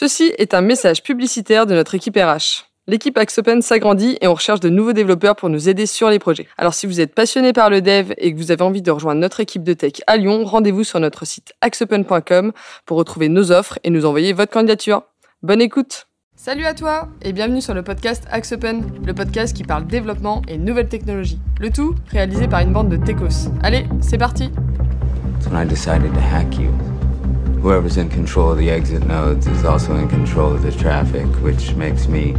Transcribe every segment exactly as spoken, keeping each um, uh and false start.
Ceci est un message publicitaire de notre équipe R H. L'équipe AxOpen s'agrandit et on recherche de nouveaux développeurs pour nous aider sur les projets. Alors si vous êtes passionné par le dev et que vous avez envie de rejoindre notre équipe de tech à Lyon, rendez-vous sur notre site axopen point com pour retrouver nos offres et nous envoyer votre candidature. Bonne écoute! Salut à toi et bienvenue sur le podcast AxOpen, le podcast qui parle développement et nouvelles technologies. Le tout réalisé par une bande de techos. Allez, c'est parti! When I decided to hack you. Whoever's in control of the exit nodes is also in control of the traffic, which makes me...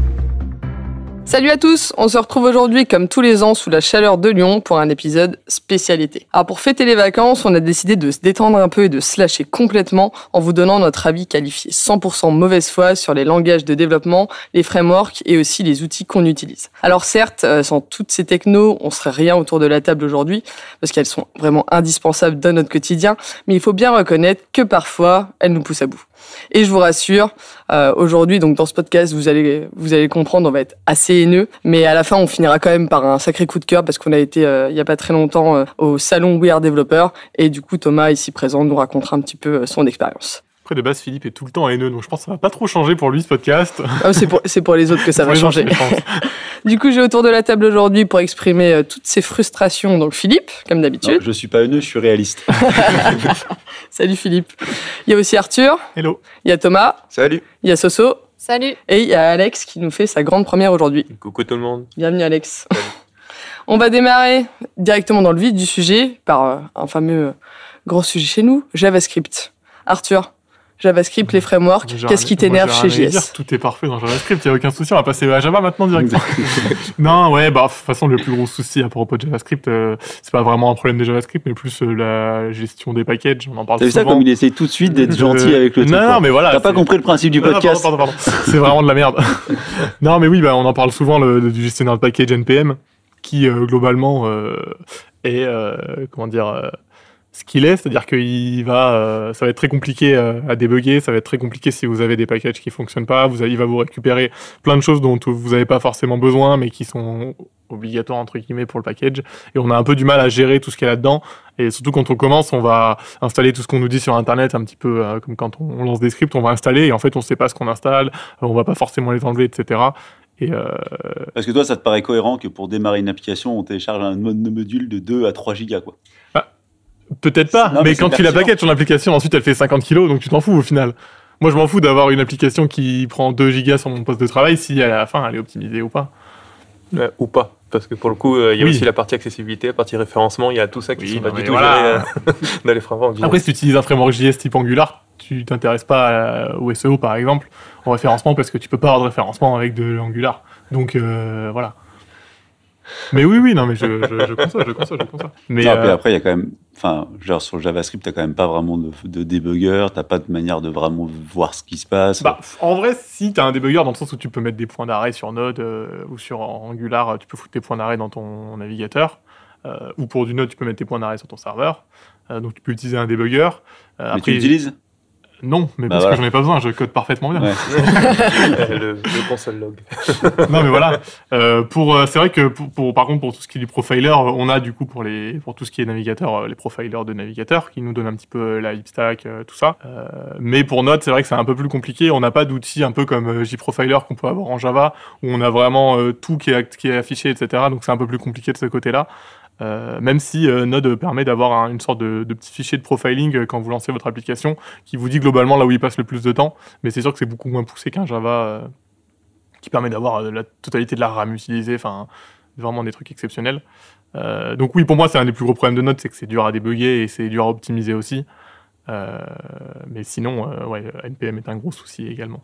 Salut à tous, on se retrouve aujourd'hui comme tous les ans sous la chaleur de Lyon pour un épisode spécialité. Alors pour fêter les vacances, on a décidé de se détendre un peu et de se lâcher complètement en vous donnant notre avis qualifié cent pour cent mauvaise foi sur les langages de développement, les frameworks et aussi les outils qu'on utilise. Alors certes, sans toutes ces technos, on serait rien autour de la table aujourd'hui parce qu'elles sont vraiment indispensables dans notre quotidien, mais il faut bien reconnaître que parfois, elles nous poussent à bout. Et je vous rassure, euh, aujourd'hui, donc dans ce podcast, vous allez vous allez comprendre, on va être assez haineux, mais à la fin, on finira quand même par un sacré coup de cœur parce qu'on a été euh, il y a pas très longtemps euh, au salon We Are Developer et du coup, Thomas ici présent nous racontera un petit peu euh, son expérience. Après, de base, Philippe est tout le temps haineux, donc je pense que ça va pas trop changer pour lui, ce podcast. Ah, c'est pour, c'est pour les autres que ça va changer. Du coup, j'ai autour de la table aujourd'hui pour exprimer euh, toutes ces frustrations, donc Philippe, comme d'habitude. Non, je suis pas haineux, je suis réaliste. Salut Philippe. Il y a aussi Arthur. Hello. Il y a Thomas. Salut. Il y a Soso. Salut. Et il y a Alex qui nous fait sa grande première aujourd'hui. Coucou tout le monde. Bienvenue Alex. Salut. On va démarrer directement dans le vif du sujet par euh, un fameux euh, gros sujet chez nous, JavaScript. Arthur, JavaScript, les frameworks, J'ai qu'est-ce qui t'énerve chez J S? dire, tout est parfait dans JavaScript, il n'y a aucun souci, on va passer à Java maintenant directement. Non, ouais, bah, de toute façon, le plus gros souci à propos de JavaScript, euh, c'est pas vraiment un problème de JavaScript, mais plus euh, la gestion des packages, on en parle T'as vu souvent. ça comme il essaie tout de suite d'être gentil Euh, avec le truc. Non, non, mais voilà. T'as pas c'est- compris le principe du Non, non, podcast. pardon, pardon, pardon. C'est vraiment de la merde. Non, mais oui, bah, on en parle souvent le, du gestionnaire de package N P M, qui euh, globalement euh, est, euh, comment dire, euh, ce qu'il est, c'est-à-dire qu'il va, euh, ça va être très compliqué euh, à débugger, ça va être très compliqué si vous avez des packages qui fonctionnent pas, vous, il va vous récupérer plein de choses dont vous n'avez pas forcément besoin, mais qui sont obligatoires entre guillemets pour le package, et on a un peu du mal à gérer tout ce qu'il y a là-dedans, et surtout quand on commence, on va installer tout ce qu'on nous dit sur Internet, un petit peu euh, comme quand on lance des scripts, on va installer, et en fait on sait pas ce qu'on installe, on va pas forcément les enlever, et cetera. Et euh... Parce que toi, ça te paraît cohérent que pour démarrer une application, on télécharge un mo- module de deux à trois gigas, quoi. Peut-être pas, Non, mais, mais quand c'est tu la pertinent. packages ton application, ensuite elle fait cinquante kilos, donc tu t'en fous au final. Moi je m'en fous d'avoir une application qui prend deux gigas sur mon poste de travail si à la fin elle est optimisée ou pas. Euh, ou pas, parce que pour le coup, euh, il y a Oui. aussi la partie accessibilité, la partie référencement, il y a tout ça qui Oui, sont pas non, du mais tout voilà. gérés euh, dans les frameworks. Après si tu utilises un framework J S type Angular, tu t'intéresses pas à- au S E O par exemple, au référencement, parce que tu peux pas avoir de référencement avec de l'Angular. Donc euh, voilà. Mais oui, oui, non mais je, je, je conçois, je conçois, je conçois. Mais Non, puis euh, après, il y a quand même, enfin, genre sur JavaScript, t'as quand même pas vraiment de, de débugger, t'as pas de manière de vraiment voir ce qui se passe. Bah, en vrai, si tu as un débugger dans le sens où tu peux mettre des points d'arrêt sur Node euh, ou sur Angular, tu peux foutre tes points d'arrêt dans ton navigateur. Euh, ou pour du Node, tu peux mettre tes points d'arrêt sur ton serveur. Euh, donc tu peux utiliser un débugger. Euh, Mais tu l'utilises? Non, mais Bah parce voilà. que j'en ai pas besoin, je code parfaitement bien. Ouais. le, le console log. Non, mais voilà. Euh, pour, euh, c'est vrai que pour, pour- par contre, pour tout ce qui est du profiler, on a du coup pour, les, pour tout ce qui est navigateur, euh, les profilers de navigateur qui nous donnent un petit peu euh, la hipstack, euh, tout ça. Euh, mais pour Node, c'est vrai que c'est un peu plus compliqué. On n'a pas d'outils un peu comme euh, JProfiler qu'on peut avoir en Java, où on a vraiment euh, tout qui est, qui est affiché, et cetera. Donc c'est un peu plus compliqué de ce côté-là. Euh, même si euh, Node permet d'avoir un- une sorte de, de petit fichier de profiling euh, quand vous lancez votre application, qui vous dit globalement là où il passe le plus de temps, mais c'est sûr que c'est beaucoup moins poussé qu'un Java euh, qui permet d'avoir euh, la totalité de la RAM utilisée, enfin vraiment des trucs exceptionnels. Euh, donc oui, pour moi c'est un des plus gros problèmes de Node, c'est que c'est dur à débugger et c'est dur à optimiser aussi. Euh, mais sinon, euh, ouais, N P M est un gros souci également.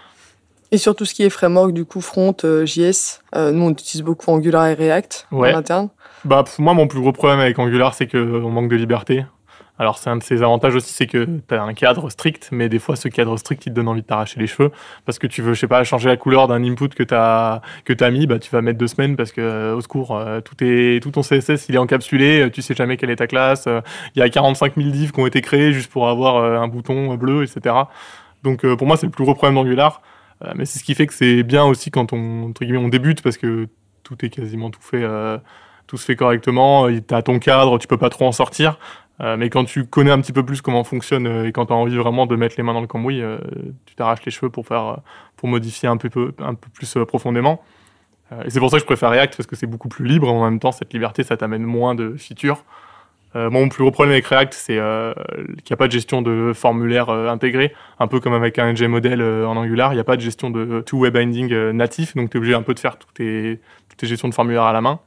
Et sur tout ce qui est framework, du coup, front, euh, J S, euh, nous on utilise beaucoup Angular et React Ouais. en interne. Bah, pour moi, mon plus gros problème avec Angular, c'est qu'on manque de liberté. Alors, c'est un de ses avantages aussi, c'est que tu as un cadre strict, mais des fois, ce cadre strict, il te donne envie de t'arracher les cheveux. Parce que tu veux, je sais pas, changer la couleur d'un input que tu as que t'as mis, bah, tu vas mettre deux semaines parce que, euh, au secours, euh, tout, est, tout ton C S S, il est encapsulé, euh, tu sais jamais quelle est ta classe. euh, Il y a quarante-cinq mille divs qui ont été créés juste pour avoir euh, un bouton bleu, et cetera. Donc, euh, pour moi, c'est le plus gros problème d'Angular. Euh, mais c'est ce qui fait que c'est bien aussi quand on, entre guillemets, on débute parce que tout est quasiment tout fait. Euh, tout se fait correctement, tu as ton cadre, tu peux pas trop en sortir. Euh, mais quand tu connais un petit peu plus comment fonctionne euh, et quand tu as envie vraiment de mettre les mains dans le cambouis, euh, tu t'arraches les cheveux pour, faire, pour modifier un peu, un peu plus euh, profondément. Euh, et c'est pour ça que je préfère React, parce que c'est beaucoup plus libre. En même temps, cette liberté, ça t'amène moins de features. Euh, mon plus gros problème avec React, c'est euh, qu'il n'y a pas de gestion de formulaire euh, intégré. Un peu comme avec un N G model euh, en Angular, il n'y a pas de gestion de two-way binding euh, natif. Donc, tu es obligé un peu de faire toutes tes, toutes tes gestions de formulaire à la main.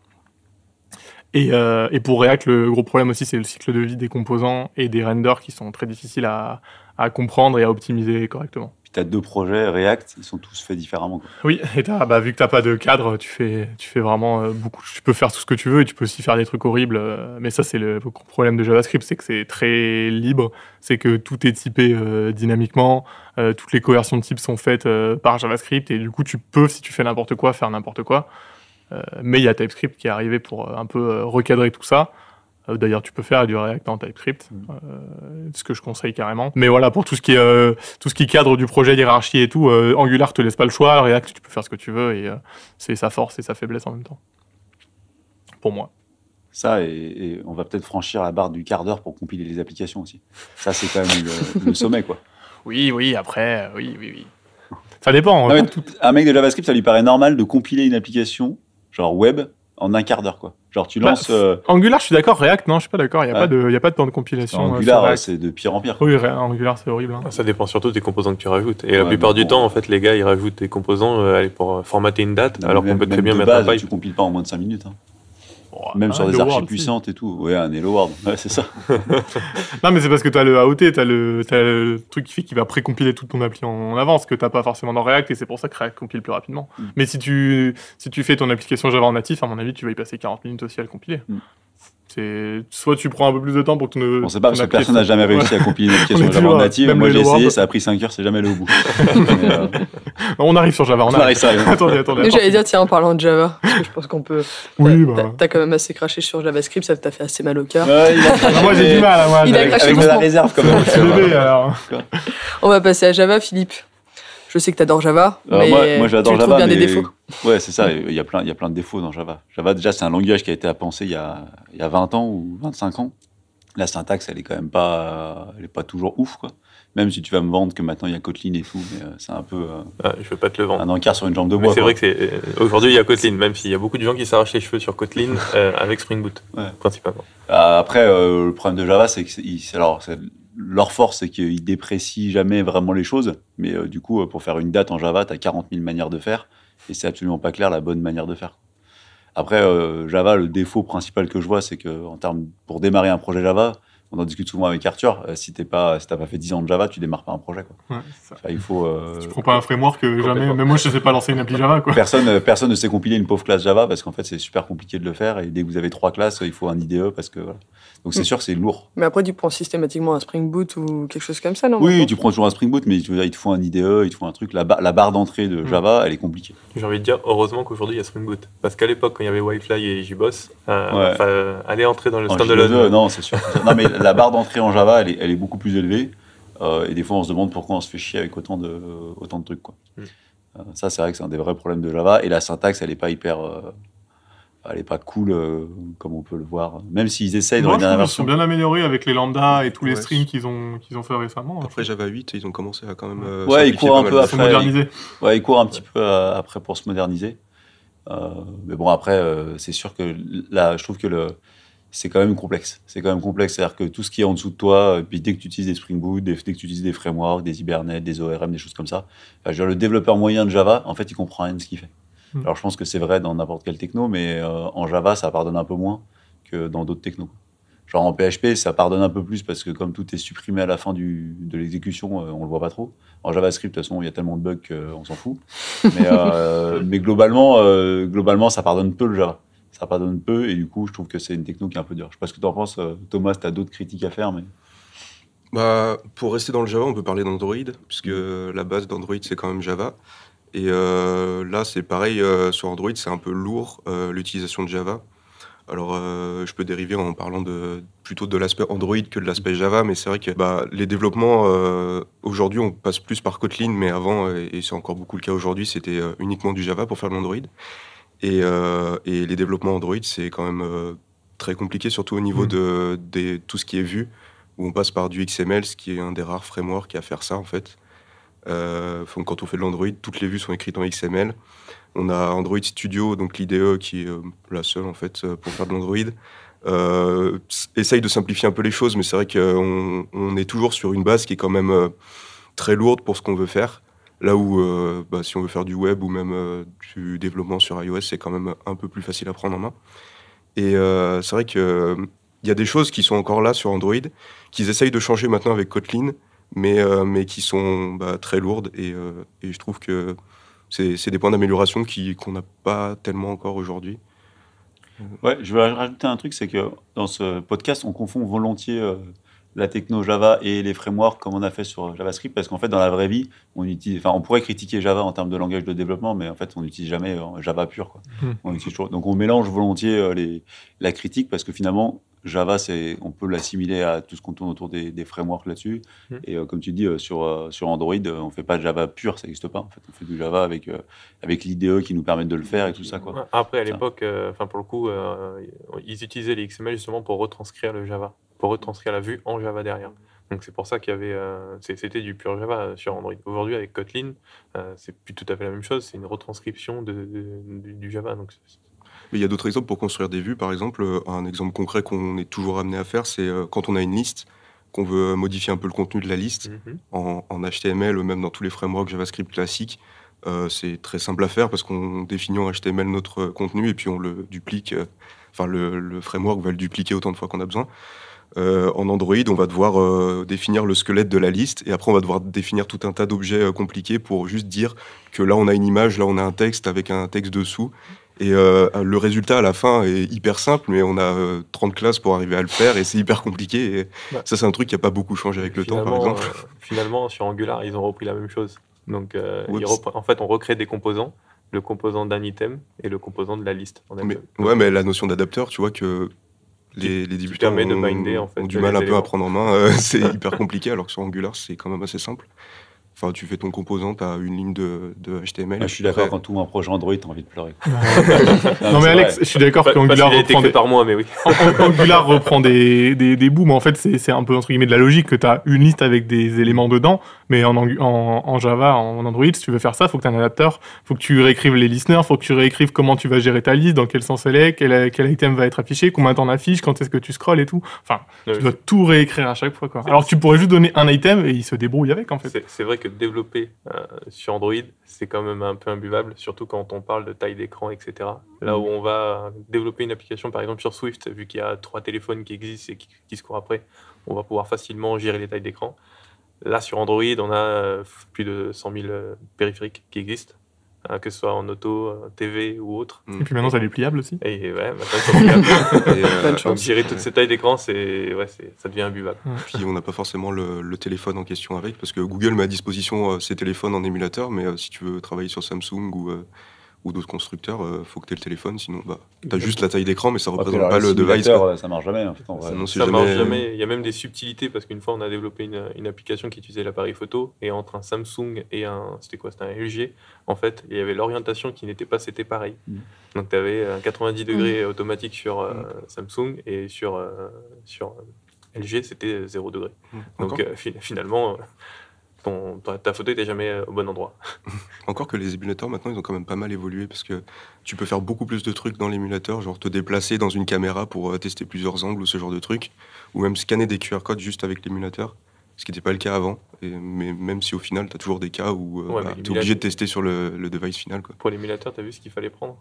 Et, euh, et pour React, le gros problème aussi, c'est le cycle de vie des composants et des renders qui sont très difficiles à, à comprendre et à optimiser correctement. Puis tu as deux projets React, ils sont tous faits différemment, quoi. Oui, et t'as, bah, vu que tu n'as pas de cadre, tu fais, tu fais vraiment euh, beaucoup. Tu peux faire tout ce que tu veux et tu peux aussi faire des trucs horribles. Euh, mais ça, c'est le gros problème de JavaScript, c'est que c'est très libre. C'est que tout est typé euh, dynamiquement. Euh, toutes les coercions de types sont faites euh, par JavaScript. Et du coup, tu peux, si tu fais n'importe quoi, faire n'importe quoi. Euh, mais il y a TypeScript qui est arrivé pour euh, un peu euh, recadrer tout ça. Euh, d'ailleurs, tu peux faire du React en TypeScript, euh, ce que je conseille carrément. Mais voilà, pour tout ce qui est, euh, tout ce qui cadre du projet, hiérarchie et tout, euh, Angular te laisse pas le choix. React, tu peux faire ce que tu veux et euh, c'est sa force et sa faiblesse en même temps. Pour moi. Ça, et, et on va peut-être franchir la barre du quart d'heure pour compiler les applications aussi. Ça, c'est quand même le, le sommet, quoi. Oui, oui, après, euh, oui, oui, oui. Ça dépend. Non, hein, mais tout... Un mec de JavaScript, ça lui paraît normal de compiler une application, genre web, en un quart d'heure, quoi. Genre, tu lances... Bah, euh... Angular, je suis d'accord. React, non, je suis pas d'accord. Il n'y a, Ouais. a pas de temps de compilation. Angular, euh, c'est de pire en pire. Oui, Angular, c'est horrible. Hein. Ça dépend surtout des composants que tu rajoutes. Et la Ouais, plupart du bon, temps, ouais. en fait, les gars, ils rajoutent des composants euh, allez, pour formater une date, Non, alors même, qu'on peut très même bien de mettre base, un pipe. tu compiles pas en moins de cinq minutes. Hein. Oh, Même ah, sur des Hello archives World, puissantes et tout. Ouais, un Hello World. Ouais, c'est ça. Non, mais c'est parce que tu as le A O T, tu as le, t'as le truc qui fait qu'il va précompiler toute ton appli en, en avance, que tu n'as pas forcément dans React, et c'est pour ça que React compile plus rapidement. Mm. Mais si tu, si tu fais ton application Java en natif, à mon avis, tu vas y passer quarante minutes aussi à le compiler. Mm. C'est... Soit tu prends un peu plus de temps pour que ton. On sait pas, ton parce que appli personne n'a soit- jamais réussi Ouais. à compiler une On application est Java toujours, native. même Moi, le j'ai Hello essayé, World. ça a pris cinq heures, c'est jamais allé au bout. Mais, euh, On arrive sur Java, on, On arrive sur Java. attendez, attendez. Et j'allais dire, tiens, en parlant de Java, parce que je pense qu'on peut. Oui, t'as, bah. t'as- t'as quand même assez craché sur JavaScript, ça t'a fait assez mal au cœur. ouais, il a- Ah, moi, j'ai du mal, hein, moi. Il a avec- craché avec de la doucement. réserve, quand même. Je suis bébé, alors. On va passer à Java, Philippe. Je sais que t'adores Java, Alors mais moi, moi j'adore tu Java, trouves bien mais... des défauts. Ouais, c'est ça, il y, a plein, il y a plein de défauts dans Java. Java, déjà, c'est un langage qui a été à penser il y a, il y a vingt ans ou vingt-cinq ans. La syntaxe, elle est quand même pas, elle est pas toujours ouf, quoi. Même si tu vas me vendre que maintenant il y a Kotlin et tout, mais euh, c'est un peu euh, Ah, je veux pas te le vendre. un encart sur une jambe de Mais bois. c'est quoi. vrai que c'est euh, aujourd'hui il y a Kotlin, même s'il y a beaucoup de gens qui s'arrachent les cheveux sur Kotlin euh, avec Spring Boot, Ouais. principalement. Euh, Après, euh, le problème de Java, c'est que c'est- ils- alors, c'est- leur force, c'est qu'ils déprécient jamais vraiment les choses. Mais euh, du coup, euh, pour faire une date en Java, tu as quarante mille manières de faire, et c'est absolument pas clair la bonne manière de faire. Après, euh, Java, le défaut principal que je vois, c'est que en termes, pour démarrer un projet Java, on en discute souvent avec Arthur, euh, si tu n'as si t'as pas fait dix ans de Java, tu démarres pas un projet, quoi. Ouais, c'est ça. Enfin, il faut, euh, Tu prends pas un framework, euh, jamais. Complètement. Même moi, je sais pas lancer une appli Java, quoi. personne, euh, personne ne sait compiler une pauvre classe Java parce qu'en fait, c'est super compliqué de le faire. Et dès que vous avez trois classes, il faut un I D E parce que voilà. Donc c'est Mm. sûr que c'est lourd. Mais après, tu prends systématiquement un Spring Boot ou quelque chose comme ça, non Oui, maintenant tu prends toujours un Spring Boot, mais tu veux dire, il te faut un I D E, il te faut un truc. La, ba- la barre d'entrée de Mm. Java, elle est compliquée. J'ai envie de dire heureusement qu'aujourd'hui il y a Spring Boot. Parce qu'à l'époque, quand il y avait Wi-Fi et JBoss, euh, Ouais. enfin, euh, aller entrer dans le En standalone. J deux E, non, c'est sûr. non, mais la barre d'entrée en Java, elle est, elle est beaucoup plus élevée. Euh, et des fois, on se demande pourquoi on se fait chier avec autant de, autant de trucs, quoi. Mm. Euh, ça, c'est vrai que c'est un des vrais problèmes de Java. Et la syntaxe, elle est pas hyper. euh, elle est pas cool euh, comme on peut le voir. Même s'ils essayent dans Moi, les je trouve dernières qu'ils sont versions. bien améliorés avec les lambdas et tous les Ouais. streams qu'ils ont, qu'ils ont fait récemment. Après Java huit, ils ont commencé à quand même. euh, Ouais, ils simplifier courent pas un mal peu de Ils sont après. modernisés. Ouais, il court un petit peu euh, après pour se moderniser. Euh, mais bon, après, euh, c'est sûr que là, je trouve que le, c'est quand même complexe. C'est quand même complexe. C'est-à-dire que tout ce qui est en dessous de toi, euh, puis dès que tu utilises des Spring Boot, des- dès que tu utilises des frameworks, des Hibernate, des O R M, des choses comme ça, enfin, je veux dire, le développeur moyen de Java, en fait, il comprend rien de ce qu'il fait. Mm. Alors, je pense que c'est vrai dans n'importe quel techno, mais euh, en Java, ça pardonne un peu moins que dans d'autres technos. Genre en P H P, ça pardonne un peu plus parce que comme tout est supprimé à la fin du, de l'exécution, euh, on le voit pas trop. En JavaScript, de toute façon, il y a tellement de bugs qu'on s'en fout. Mais, euh, mais globalement, euh, globalement, ça pardonne peu le Java. Ça pardonne peu et du coup, je trouve que c'est une techno qui est un peu dure. Je sais pas ce que tu en penses, euh, Thomas, tu as d'autres critiques à faire, mais... Bah, pour rester dans le Java, on peut parler d'Android, puisque la base d'Android, c'est quand même Java. Et euh, là, c'est pareil, euh, sur Android, c'est un peu lourd, euh, l'utilisation de Java. Alors, euh, je peux dériver en parlant de, plutôt de l'aspect Android que de l'aspect Java, mais c'est vrai que bah, les développements, euh, aujourd'hui, on passe plus par Kotlin, mais avant, euh, et c'est encore beaucoup le cas aujourd'hui, c'était euh, uniquement du Java pour faire de l'Android. Et, euh, et les développements Android, c'est quand même euh, très compliqué, surtout au niveau Mm. de, de tout ce qui est vu, où on passe par du X M L, ce qui est un des rares frameworks à faire ça en fait. Euh, donc quand on fait de l'Android, toutes les vues sont écrites en X M L. On a Android Studio, donc l'I D E qui est euh, la seule en fait euh, pour faire de l'Android. Euh, essaye de simplifier un peu les choses, mais c'est vrai qu'on on est toujours sur une base qui est quand même euh, très lourde pour ce qu'on veut faire. Là où, euh, bah, si on veut faire du web ou même euh, du développement sur iOS, c'est quand même un peu plus facile à prendre en main. Et euh, c'est vrai qu'il euh, y a des choses qui sont encore là sur Android, qu'ils essayent de changer maintenant avec Kotlin, mais, euh, mais qui sont bah, très lourdes. Et, euh, et je trouve que c'est, c'est des points d'amélioration qui, qu'on n'a pas tellement encore aujourd'hui. Ouais, je veux rajouter un truc, c'est que dans ce podcast, on confond volontiers euh, la techno Java et les frameworks comme on a fait sur JavaScript, parce qu'en fait, dans la vraie vie, on utilise, enfin, on pourrait critiquer Java en termes de langage de développement, mais en fait, on n'utilise jamais euh, Java pur, quoi. Mm. On utilise toujours- donc, on mélange volontiers euh, les, la critique, parce que finalement, Java, c'est, on peut l'assimiler à tout ce qu'on tourne autour des, des frameworks là-dessus. Mm. Et euh, comme tu dis, euh, sur, euh, sur Android, euh, on fait pas de Java pur, ça n'existe pas. En fait, on fait du Java avec, euh, avec l'I D E qui nous permet de le faire et tout ça, quoi. Ouais, Après, à Ça. l'époque, euh, enfin pour le coup, euh, ils utilisaient les X M L justement pour retranscrire le Java, pour retranscrire la vue en Java derrière. Donc c'est pour ça qu'il y avait, euh, c'est- c'était du pur Java euh, sur Android. Aujourd'hui, avec Kotlin, euh, c'est plus tout à fait la même chose. C'est une retranscription de, de- du, du Java. Donc c'est- Mais il y a d'autres exemples pour construire des vues. Par exemple, euh, un exemple concret qu'on est toujours amené à faire, c'est euh, quand on a une liste, qu'on veut modifier un peu le contenu de la liste Mhm. en, en H T M L, ou même dans tous les frameworks JavaScript classiques. Euh, c'est très simple à faire parce qu'on définit en H T M L notre euh, contenu et puis on le duplique. euh, Enfin, le, le framework va le dupliquer autant de fois qu'on a besoin. Euh, en Android, on va devoir euh, définir le squelette de la liste et après on va devoir définir tout un tas d'objets euh, compliqués pour juste dire que là on a une image, là on a un texte avec un texte dessous. Et euh, le résultat à la fin est hyper simple, mais on a euh, trente classes pour arriver à le faire et c'est hyper compliqué. Et Ouais. ça, c'est un truc qui n'a pas beaucoup changé avec le temps, par Finalement, exemple. euh, finalement, sur Angular, ils ont repris la même chose. Donc, euh, Ouais, ils repre- en fait, on recrée des composants, le composant d'un item et le composant de la liste. en Mais, elle-même. ouais, mais la notion d'adapteur, tu vois que les, les débutants permet de ont, binder, en fait, ont du les mal un peu à éléments. prendre en main. euh, c'est hyper compliqué, alors que sur Angular, c'est quand même assez simple. Enfin, tu fais ton composant, tu as une ligne de, de H T M L. Moi, je suis d'accord, Après, quand tu ouvres un projet Android, t'as envie de pleurer. Non mais c'est Alex, vrai. je suis d'accord Pas- pas qu'Angular s'il a été reprend fait des... par moi, mais oui. An- An- Angular reprend des, des, des bouts, mais en fait, c'est c'est un peu entre guillemets de la logique que tu as une liste avec des éléments dedans, mais en, Angu- en, en Java, en Android, si tu veux faire ça, il faut que tu aies un adapteur, il faut que tu réécrives les listeners, il faut que tu réécrives comment tu vas gérer ta liste, dans quel sens elle est, quel, quel item va être affiché, combien t'en affiches, quand est-ce que tu scrolles et tout. Enfin, Ouais, tu dois tout réécrire à chaque fois, quoi. Alors que tu pourrais juste donner un item et il se débrouille avec, en fait. C'est c'est vrai que développer euh, sur Android, c'est quand même un peu imbuvable, surtout quand on parle de taille d'écran, et cetera. Là où on va développer une application, par exemple sur Swift, vu qu'il y a trois téléphones qui existent et qui, qui se courent après, on va pouvoir facilement gérer les tailles d'écran. Là, sur Android, on a euh, plus de cent mille euh, périphériques qui existent, hein, que ce soit en auto, euh, T V ou autre. Et puis maintenant, ça est pliable aussi. Et ouais, maintenant, ils sont regardables. et, euh, Plein de Donc chance. gérer toutes ces tailles d'écran, c'est ouais, c'est- ça devient imbuvable. Puis on n'a pas forcément le, le téléphone en question avec, parce que Google met à disposition euh, ses téléphones en émulateur, mais euh, si tu veux travailler sur Samsung ou, euh, ou d'autres constructeurs, il faut que tu aies le téléphone, sinon bah, tu as juste la taille d'écran, mais ça Après, représente alors, pas les le device. simulateurs, quoi. euh, ça marche jamais. En fait, en vrai. Sinon, c'est Ça jamais- marche jamais. Il y a même des subtilités parce qu'une fois on a développé une, une application qui utilisait l'appareil photo et entre un Samsung et un c'était quoi c'était un L G en fait il y avait l'orientation qui n'était pas c'était pareil. Mm. Donc tu avais un quatre-vingt-dix degrés automatique sur euh, Samsung et sur euh, sur L G c'était zéro degré. Encore, Donc euh, fi- finalement euh, ton, ta, ta photo était jamais euh, au bon endroit. encore que les émulateurs, maintenant, ils ont quand même pas mal évolué, parce que tu peux faire beaucoup plus de trucs dans l'émulateur, genre te déplacer dans une caméra pour euh, tester plusieurs angles ou ce genre de trucs, ou même scanner des Q R codes juste avec l'émulateur, ce qui n'était pas le cas avant. Et, mais même si au final, tu as toujours des cas où Ouais, mais tu es l'émulateur- obligé de tester sur le, le device final. Quoi. Pour l'émulateur, t'as vu ce qu'il fallait prendre?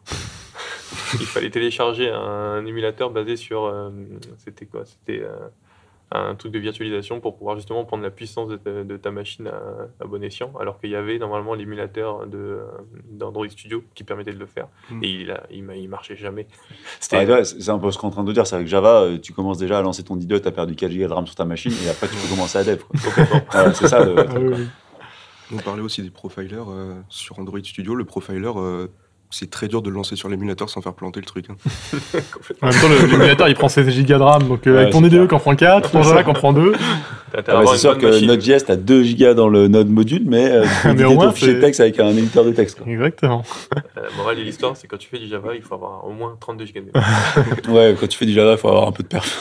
Il fallait télécharger un émulateur basé sur euh, c'était quoi? C'était euh, un truc de virtualisation pour pouvoir justement prendre la puissance de ta, de ta machine à, à bon escient, alors qu'il y avait normalement l'émulateur de, euh, d'Android Studio qui permettait de le faire. Mm. Et il, a, il, m'a- il marchait jamais. Ah, ouais, c'est c'est un peu ce qu'on est en train de dire, c'est avec Java, euh, tu commences déjà à lancer ton I D E, tu as perdu quatre gigas de RAM sur ta machine, et après tu peux commencer à dev. quoi. Voilà, c'est ça. Le... Ah oui, oui. On parlait aussi des profilers euh, sur Android Studio. Le profiler, euh, c'est très dur de le lancer sur l'émulateur sans faire planter le truc. Hein. En même temps, le- l'émulateur, il prend seize gigas de RAM, donc euh, Ouais, avec ton c'est I D E clair. qui en prend quatre, ton Java qui en prend deux. T'as intérêt à Ah ouais, avoir c'est une sûr bonne que machine. Node.js, t'as deux gigas dans le Node module, mais euh, tu peux Mais au éditer moins, ton fichier c'est- de texte avec un éditeur de texte. Quoi. Exactement. Euh, La morale de l'histoire, c'est quand tu fais du Java, il faut avoir au moins trente-deux gigas de mémoire. Ouais, quand tu fais du Java, il faut avoir un peu de perf.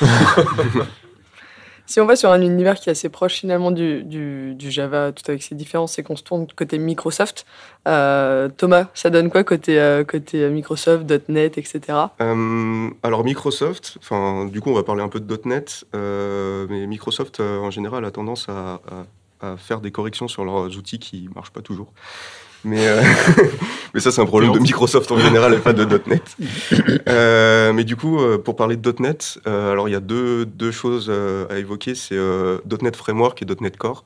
Si on va sur un univers qui est assez proche finalement du, du, du Java, tout avec ses différences, c'est qu'on se tourne côté Microsoft. Euh, Thomas, ça donne quoi côté, euh, côté Microsoft, .NET, et cetera. Euh, alors Microsoft, enfin du coup on va parler un peu de .NET, euh, mais Microsoft euh, en général a tendance à, à- à faire des corrections sur leurs outils qui marchent pas toujours. Mais, euh, mais ça c'est un problème de Microsoft en général et pas de .NET. Euh, mais du coup euh, pour parler de .NET, euh, alors il y a deux, deux choses euh, à évoquer, c'est euh, .NET Framework et .NET Core.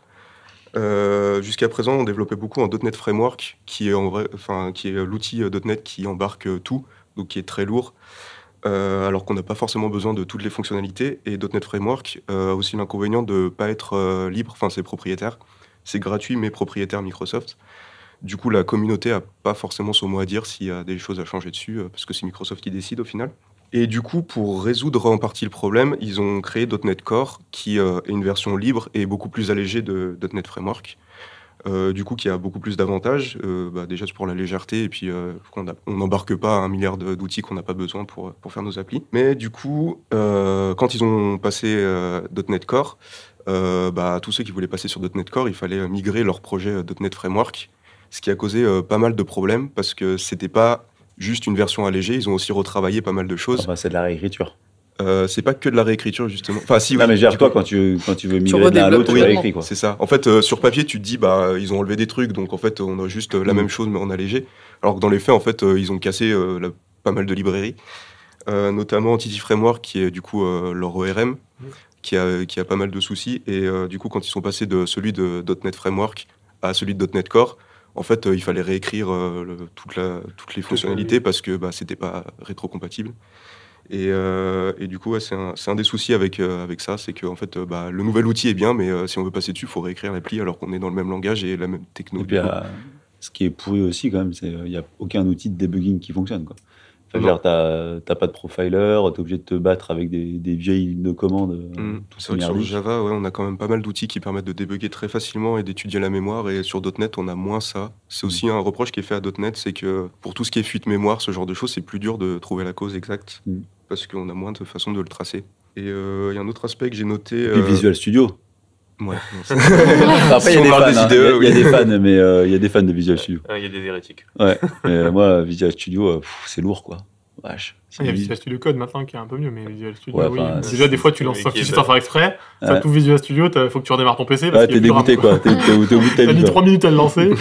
Euh, jusqu'à présent, on développait beaucoup en .NET Framework, qui est, en vrai, enfin, qui est l'outil euh, .NET qui embarque euh, tout, donc qui est très lourd, euh, alors qu'on n'a pas forcément besoin de toutes les fonctionnalités. Et .NET Framework euh, a aussi l'inconvénient de ne pas être euh, libre, enfin c'est propriétaire. C'est gratuit, mais propriétaire Microsoft. Du coup, la communauté n'a pas forcément son mot à dire s'il y a des choses à changer dessus, euh, parce que c'est Microsoft qui décide au final. Et du coup, pour résoudre en partie le problème, ils ont créé .NET Core, qui euh, est une version libre et beaucoup plus allégée de .NET Framework. Euh, du coup, qui a beaucoup plus d'avantages. Euh, bah, déjà, c'est pour la légèreté, et puis euh, qu'on a- on n'embarque pas un milliard de- d'outils qu'on n'a pas besoin pour, pour faire nos applis. Mais du coup, euh, quand ils ont passé euh, .NET Core, euh, bah, tous ceux qui voulaient passer sur .NET Core, il fallait migrer leur projet euh, .NET Framework, ce qui a causé euh, pas mal de problèmes, parce que c'était pas juste une version allégée, ils ont aussi retravaillé pas mal de choses. Enfin, c'est de la réécriture. Euh, c'est pas que de la réécriture, justement. Enfin, si, Non, oui, mais je veux du dire, toi, coup, quand tu, quand tu veux migrer de l'un à redéveloppes l'autre, tu totalement. réécris, quoi. c'est ça. En fait, euh, sur papier, tu te dis, bah, ils ont enlevé des trucs, donc en fait, on a juste euh, la Mm. même chose, mais en allégé. Alors que dans les faits, en fait, euh, ils ont cassé euh, la- pas mal de librairies, euh, notamment Entity Framework, qui est du coup euh, leur O R M, Mm. qui, a, qui a pas mal de soucis. Et euh, du coup, quand ils sont passés de celui de .NET Framework à celui de .NET Core, en fait, euh, il fallait réécrire euh, le- toute la, toutes les fonctionnalités parce que bah, c'était pas rétrocompatible. Et, euh, et du coup, ouais, c'est un, c'est un des soucis avec, euh, avec ça, c'est que en fait, euh, bah, le nouvel outil est bien, mais euh, si on veut passer dessus, il faut réécrire l'appli alors qu'on est dans le même langage et la même techno. Et du puis, coup. euh, ce qui est pourri aussi, quand même, c'est qu'il n'y a aucun outil de debugging qui fonctionne, quoi. Enfin, je veux Non. dire, t'as t'as pas de profiler, t'es obligé de te battre avec des, des vieilles lignes de commande. euh, Mm. tout C'est vrai que sur merdique. Java, ouais, on a quand même pas mal d'outils qui permettent de débugger très facilement et d'étudier la mémoire. Et sur .NET, on a moins ça. C'est aussi un reproche qui est fait à .NET, c'est que pour tout ce qui est fuite mémoire, ce genre de choses, c'est plus dur de trouver la cause exacte Mm. parce qu'on a moins de façons de le tracer. Et euh, il y a un autre aspect que j'ai noté. Et puis euh, Visual Studio. Ouais. Enfin, après, il Si y a on des parle fans, des hein. I D E, Il y a- il y a oui. des fans, mais euh, il y a des fans de Visual Studio. Ah, il y a des hérétiques. Ouais, mais euh, moi, Visual Studio, euh, pff, c'est lourd, quoi. Vache. Il y a Visual Studio Code maintenant qui est un peu mieux, mais Visual Studio, Ouais, oui. enfin, Déjà, des fois, tu lances oui, un qui est fichier bas. sans faire exprès, ça Ouais. t'ouvre Visual Studio, il faut que tu redémarres ton P C parce Ouais, qu'il y t'es a plus de dégoûté, RAM, quoi. T'es t'es- t'es au bout de ta T'as vie, mis quoi. trois minutes à le lancer.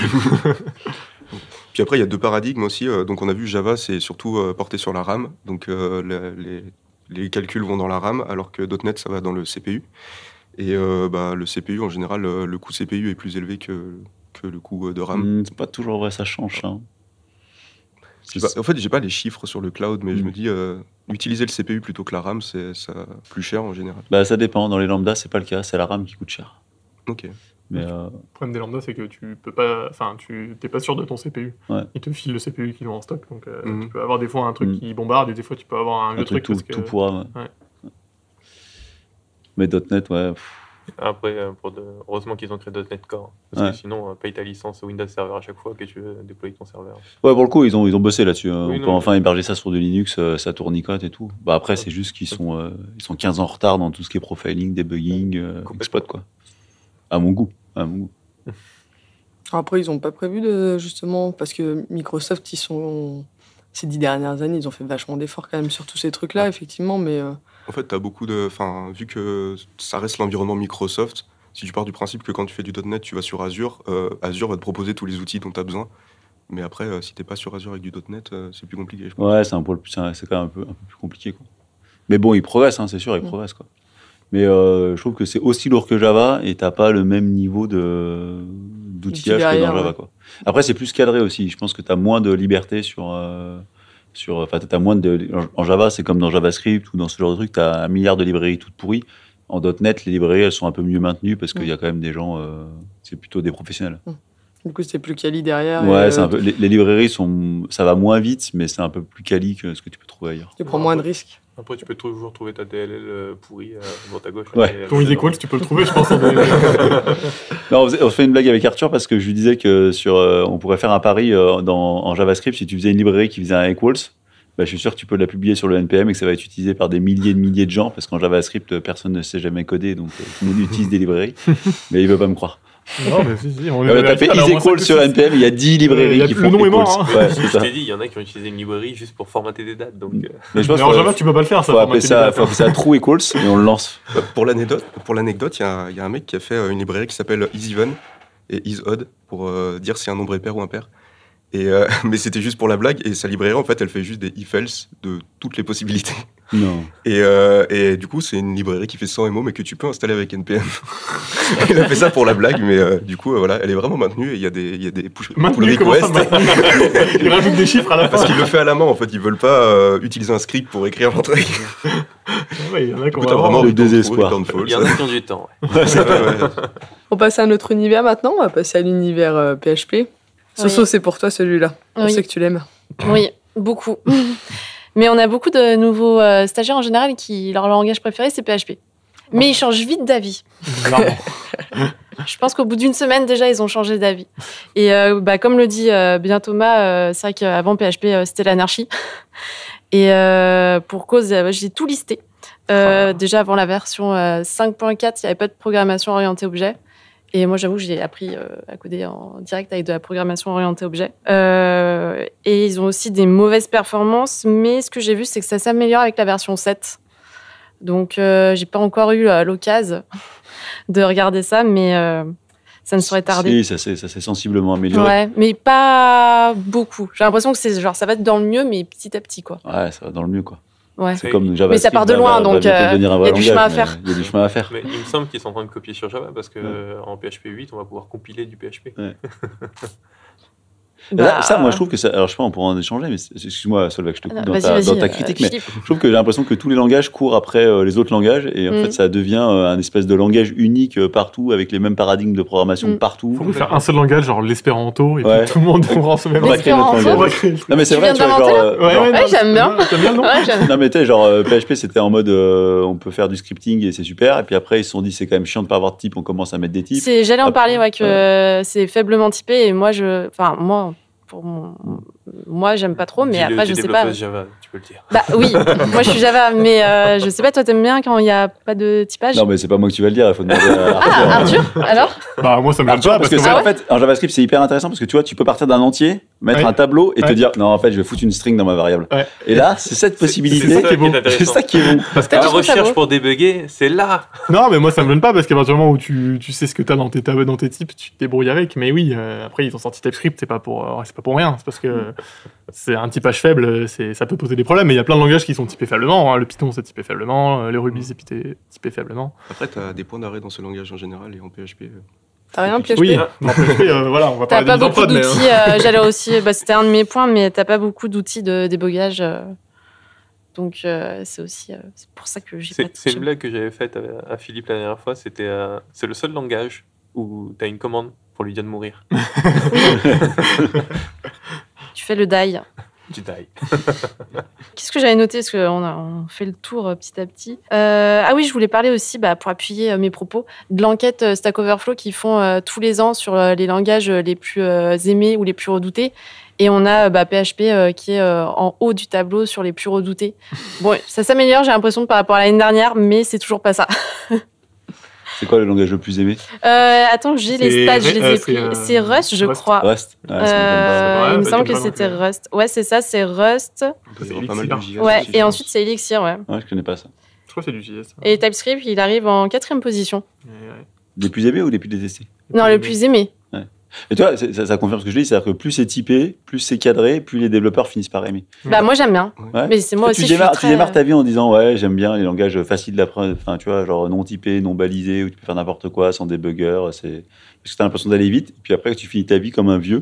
Puis après, il y a deux paradigmes aussi. euh, donc, on a vu Java, c'est surtout euh, porté sur la RAM. Donc, euh, la- les, les calculs vont dans la RAM, alors que .NET, ça va dans le C P U. Et euh, bah, le C P U, en général, euh, le coût C P U est plus élevé que, que le coût euh, de RAM. Hum, c'est pas toujours vrai, ça change. Hein. J'ai pas- en fait, j'ai pas les chiffres sur le cloud, mais je Mm. me dis, euh, utiliser le C P U plutôt que la RAM, c'est ça plus cher en général. Bah, ça dépend. Dans les lambdas, c'est pas le cas. C'est la RAM qui coûte cher. Ok. Mais euh, Le problème des lambda, c'est que tu peux pas, enfin, tu t'es pas sûr de ton C P U. Ouais. Ils te filent le C P U qu'ils ont en stock, donc euh, Mhm. tu peux avoir des fois un truc Mhm. qui bombarde et des fois tu peux avoir un un vieux truc truc, tout, parce que tout pourra. Ouais. Ouais. Mais .NET, ouais. pff, Après, euh, pour de... heureusement qu'ils ont créé .NET Core. Parce Ouais. que sinon, euh, paye ta licence Windows Server à chaque fois que tu veux déployer ton serveur. Ouais, pour le coup, ils ont, ils ont bossé là-dessus. hein. Oui, On non, peut mais- enfin héberger ça sur du Linux, euh, ça tournicote et tout. Bah, après, c'est juste qu'ils sont, euh, ils sont quinze ans en retard dans tout ce qui est profiling, debugging, euh, Complètement. exploit, quoi. À mon goût. À mon goût. Après, ils n'ont pas prévu de, justement, parce que Microsoft, ils sont, ces dix dernières années, ils ont fait vachement d'efforts quand même sur tous ces trucs-là, effectivement, mais euh, En fait, tu as beaucoup de. Enfin, vu que ça reste l'environnement Microsoft, si tu pars du principe que quand tu fais du .NET, tu vas sur Azure, euh, Azure va te proposer tous les outils dont tu as besoin. Mais après, euh, si t'es pas sur Azure avec du .NET, euh, c'est plus compliqué, je pense. Ouais, c'est un peu, c'est un- c'est quand même un peu, un peu plus compliqué, quoi. Mais bon, ils progressent, hein, c'est sûr, ils Mm. progressent, quoi. Mais euh, je trouve que c'est aussi lourd que Java et t'as pas le même niveau de d'outillage que derrière, dans Java, ouais. quoi. Après, c'est plus cadré aussi. Je pense que t'as moins de liberté sur, euh, sur, enfin, t'as moins de. En Java, c'est comme dans JavaScript ou dans ce genre de truc, t'as un milliard de librairies toutes pourries. En .NET, les librairies, elles sont un peu mieux maintenues parce qu'il Mm. y a quand même des gens, euh, c'est plutôt des professionnels. Du coup, c'est plus quali derrière. Ouais, et, c'est euh, un peu, les, les librairies, sont, ça va moins vite, mais c'est un peu plus quali que ce que tu peux trouver ailleurs. Tu prends moins de risques. Après, tu peux toujours trouver ta D L L euh, pourrie euh, dans ta gauche. Ouais. mais, euh, Ton c'est Easy normal. Quals, tu peux le trouver, je pense. En Non, on, faisait- on fait une blague avec Arthur parce que je lui disais que sur, euh, on pourrait faire un pari euh, dans, en JavaScript si tu faisais une librairie qui faisait un equals. Bah, je suis sûr que tu peux la publier sur le N P M et que ça va être utilisé par des milliers de milliers de gens parce qu'en JavaScript, personne ne sait jamais coder, donc euh, tout le monde utilise des librairies. Mais il veut pas me croire. non, mais si, si. On On va taper is equals sur N P M, il y a dix librairies Il y a- qui le font nom est equals. mort, hein. Ouais, Je c'est ça. t'ai dit, il y en a qui ont utilisé une librairie juste pour formater des dates. Donc, euh, Mais je pense Mais en qu'il Java, tu peux pas le faire, ça. faut appeler formater ça, des dates. faut appeler ça true equals et on le lance. Pour l'anecdote, pour l'anecdote, il y, a- il y a un mec qui a fait euh, une librairie qui s'appelle isEven et isOdd pour euh, dire si un nombre est pair ou impair. Et euh, mais c'était juste pour la blague. Et sa librairie, en fait, elle fait juste des if-else de toutes les possibilités. Non. Et, euh, et du coup, c'est une librairie qui fait cent M O, mais que tu peux installer avec N P M. Il a fait ça pour la blague, mais euh, du coup, euh, voilà, elle est vraiment maintenue et il y a des, il y a des push, pull Maintenu, comment ça, requests. maintenu Il rajoute des chiffres à la fin. Parce qu'il le fait à la main, en fait. Ils veulent pas euh, utiliser un script pour écrire un truc. Ouais, il y en a qui Du ont coup, t'as vraiment- vraiment le return true, désespoir. return false. il y en a qui ont du temps. ouais. Ouais, ouais, ouais. On passe à un autre univers maintenant. On va passer à l'univers euh, P H P. Soso, Oui. c'est pour toi celui-là. On Oui. sait que tu l'aimes. Oui, beaucoup. Mais on a beaucoup de nouveaux euh, stagiaires en général qui, leur langage préféré, c'est P H P. Mais ils changent vite d'avis. Clairement. Je pense qu'au bout d'une semaine, déjà, ils ont changé d'avis. Et euh, bah, comme le dit euh, bien Thomas, euh, c'est vrai qu'avant P H P, euh, c'était l'anarchie. Et euh, pour cause, euh, j'ai tout listé. Euh, déjà, avant la version euh, cinq point quatre, il n'y avait pas de programmation orientée objet. Et moi, j'avoue que j'ai appris euh, à coder en direct avec de la programmation orientée objet. Euh, et ils ont aussi des mauvaises performances, mais ce que j'ai vu, c'est que ça s'améliore avec la version sept. Donc, euh, j'ai pas encore eu euh, l'occasion de regarder ça, mais euh, ça ne saurait tarder. Si, ça s'est ça s'est sensiblement amélioré. Ouais, mais pas beaucoup. J'ai l'impression que c'est genre ça va être dans le mieux, mais petit à petit, quoi. Ouais, ça va dans le mieux, quoi. Ouais. C'est comme JavaScript. Mais ça part de va- loin, va- va donc, bientôt euh, devenir un il y vrai a du langage, chemin à mais faire. Il y a du chemin à faire. Mais il me semble qu'ils sont en train de copier sur Java parce que euh, en P H P huit, on va pouvoir compiler du P H P. Et là, Bah, ça, moi, je trouve que ça. Alors, je sais pas, on pourra en échanger, mais c'est- excuse-moi, Solveig, je te coupe Ah, dans, vas-y, ta, vas-y, dans ta euh, critique, mais Philippe. je trouve que j'ai l'impression que tous les langages courent après euh, les autres langages et en Mm. fait, ça devient euh, un espèce de langage unique euh, partout avec les mêmes paradigmes de programmation Mm. partout. Faut faire un seul langage, genre l'espéranto, et Ouais. puis tout le monde prend ce même On va créer notre L'espéranto. On va langage. créer le truc. Non, mais c'est Tu vrai, viens tu vois, d'inventer, genre. là euh, Ouais, genre- ouais, Ouais, non, j'aime bien. T'aimes bien, non Ouais, j'aime. Non, mais tu sais, genre euh, P H P, c'était en mode euh, on peut faire du scripting et c'est super. Et puis après, ils se sont dit c'est quand même chiant de pas avoir de type, on commence à mettre des types. C'est- J'allais en Hop. parler, ouais, que euh, c'est faiblement typé et moi, je, enfin, moi, pour mon, moi, j'aime pas trop, mais Dis-le, après, t'es je sais pas. développeuse Java, tu peux le dire. Bah oui, moi, je suis Java, mais euh, je sais pas, toi, t'aimes bien quand il y a pas de typage. Non, mais c'est pas moi que tu vas le dire, il faut demander à Ah, Arthur. Arthur, alors Bah, moi, ça me gêne Arthur, pas, parce parce que, que c'est- Ah en fait, en JavaScript, c'est hyper intéressant parce que tu vois, tu peux partir d'un entier, mettre Ouais. un tableau et te Ouais. dire non, en fait, je vais foutre une string dans ma variable. Ouais. Et là, c'est cette possibilité. C'est ça qui est bon. C'est intéressant. ça qui est bon. parce que Toi, La tu trouves ça recherche beau pour débugger, c'est là. Non, mais moi ça me gêne pas parce qu'à partir du moment où tu, tu sais ce que t'as dans tes tables, dans tes types, tu te débrouilles avec. Mais oui, euh, après ils ont sorti TypeScript, c'est pas pour, euh, c'est pas pour rien. C'est parce que c'est un typage faible, c'est, ça peut poser des problèmes. Mais il y a plein de langages qui sont typés faiblement. Hein. Le Python c'est typé faiblement, euh, le Ruby c'est typé, typé faiblement. Après, t'as des points d'arrêt dans ce langage en général et en P H P. euh, T'as rien, P H P Oui, dans P H P, euh, voilà, on va t'as parler pas de mise en beaucoup prod, mais, d'outils. euh, J'allais aussi, bah, c'était un de mes points, mais t'as pas beaucoup d'outils de débogage. euh, donc euh, c'est aussi, euh, c'est pour ça que j'ai pas. C'est c'est touché. une blague que j'avais faite à, à Philippe la dernière fois. C'était euh, c'est le seul langage où tu as une commande pour lui dire de mourir. Tu fais le die. Tu die. Qu'est-ce que j'avais noté parce qu'on a on fait le tour euh, petit à petit. Euh, ah oui, je voulais parler aussi, bah, pour appuyer euh, mes propos, de l'enquête euh, Stack Overflow qu'ils font euh, tous les ans sur euh, les langages euh, les plus euh, aimés ou les plus redoutés. Et on a euh, bah, P H P euh, qui est euh, en haut du tableau sur les plus redoutés. Bon, ça s'améliore, j'ai l'impression, par rapport à l'année dernière, mais c'est toujours pas ça. C'est quoi le langage le plus aimé? Euh, attends, j'ai les C'est- stats, je les ai euh, pris. c'est, euh, C'est Rust, je Rust. crois. Rust. Ouais, ça m'étonne pas. Euh, Ouais, il me ça semble m'étonne que pas non c'était plus. Rust. Ouais, c'est ça, c'est Rust. Ça fait pas mal de Elixir. gigas. Ouais, c'est et ensuite c'est Elixir, ouais. Ouais, je connais pas ça. Je crois que c'est du J S. Et TypeScript, il arrive en quatrième position. Ouais, ouais. Les plus aimés ou les plus détestés? Non, le plus aimé. Et toi, c'est- ça, ça confirme ce que je dis, c'est-à-dire que plus c'est typé, plus c'est cadré, plus les développeurs finissent par aimer. Bah, moi, j'aime bien. Ouais. Mais c'est moi tu aussi, je démarres, suis tu très... démarres ta vie en disant ouais, j'aime bien les langages faciles d'apprendre, enfin tu vois, genre non typés, non balisés, où tu peux faire n'importe quoi sans débugger, c'est parce que t'as l'impression d'aller vite. Et puis après, tu finis ta vie comme un vieux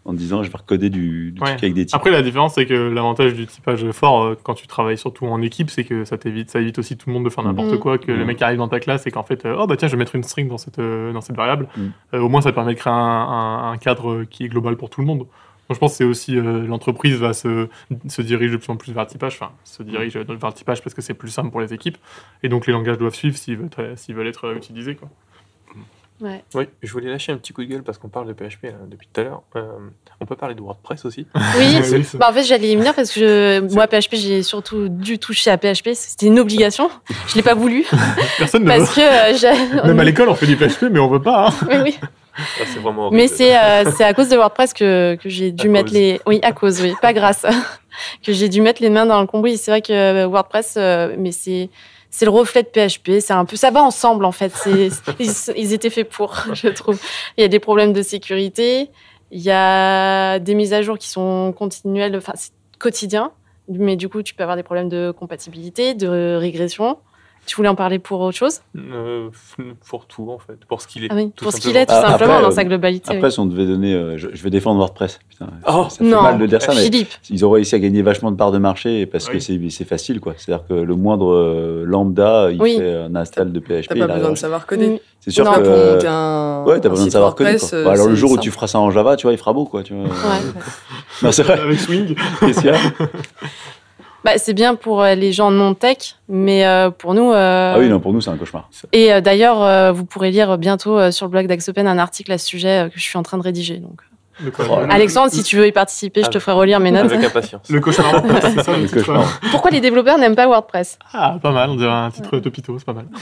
en te disant je vais recoder du, du Ouais. truc avec des types. Après, la différence, c'est que l'avantage du typage fort, euh, quand tu travailles surtout en équipe, c'est que ça t'évite, ça évite aussi tout le monde de faire n'importe Mhm. quoi, que Mhm. le mec arrive dans ta classe et qu'en fait, euh, oh bah tiens, je vais mettre une string dans cette, euh, dans cette variable. Mhm. Euh, au moins, ça te permet de créer un, un- un cadre qui est global pour tout le monde. Donc, je pense que c'est aussi euh, l'entreprise va se, se dirige de plus en plus vers le typage, enfin, se dirige vers le typage parce que c'est plus simple pour les équipes. Et donc, les langages doivent suivre s'ils veulent, être- s'ils veulent être utilisés, quoi. Ouais. Oui, je voulais lâcher un petit coup de gueule parce qu'on parle de P H P là, depuis tout à l'heure. Euh, on peut parler de WordPress aussi. Oui, Oui, ça. bah, en fait, j'allais y venir parce que je, moi, P H P, j'ai surtout dû toucher à P H P. C'était une obligation. Je l'ai pas voulu Personne ne parce veut. que euh, j'ai- Même à l'école, on fait du P H P, mais on veut pas. Hein. Oui, oui. Ah, c'est vraiment horrible. Mais c'est euh, c'est à cause de WordPress que, que j'ai dû À mettre cause. les. Oui, à cause, oui, pas grâce. que j'ai dû mettre les mains dans le cambouis. C'est vrai que WordPress, euh, mais c'est. C'est le reflet de P H P, c'est un peu, ça va ensemble en fait. C'est, ils, ils étaient faits pour, je trouve. Il y a des problèmes de sécurité, il y a des mises à jour qui sont continuelles, enfin c'est quotidien, mais du coup tu peux avoir des problèmes de compatibilité, de régression. Tu voulais en parler pour autre chose? Euh, pour tout en fait, pour ce qu'il est. Ah oui, tout pour ce qu'il simplement. est tout Ah, simplement après, dans euh, sa globalité. Après, oui. si on devait donner, euh, je, je vais défendre WordPress. Putain, Oh, ça fait non, mal de dire ça, mais Philippe. ils ont réussi à gagner vachement de parts de marché parce que Oui. c'est, c'est facile, quoi. C'est-à-dire que le moindre euh, lambda, il Oui. fait un install de P H P. T'as il pas arrive besoin à- de savoir coder. Mm. C'est sûr Non, que. Pour euh, monter un. Ouais, t'as un besoin de site savoir coder. WordPress, Quoi. euh, Bon, alors le c'est jour où simple. tu feras ça en Java, tu vois, il fera beau, quoi. Tu vois. Ouais. Non, c'est vrai. Avec Swing. Qu'est-ce qu'il y a Bah, c'est bien pour euh, les gens non tech, mais euh, pour nous. euh, Ah oui, non, pour nous, c'est un cauchemar. Et euh, d'ailleurs, euh, vous pourrez lire bientôt euh, sur le blog d'Axopen un article à ce sujet euh, que je suis en train de rédiger. Donc, De quoi, Oh, le- Alexandre, si tu veux y participer, je te Avec- ferai relire mes notes. Avec impatience. Le cauchemar WordPress, c'est ça le Le titre. cauchemar. Pourquoi les développeurs n'aiment pas WordPress? Ah, pas mal, on dirait un titre de Pito, c'est pas mal.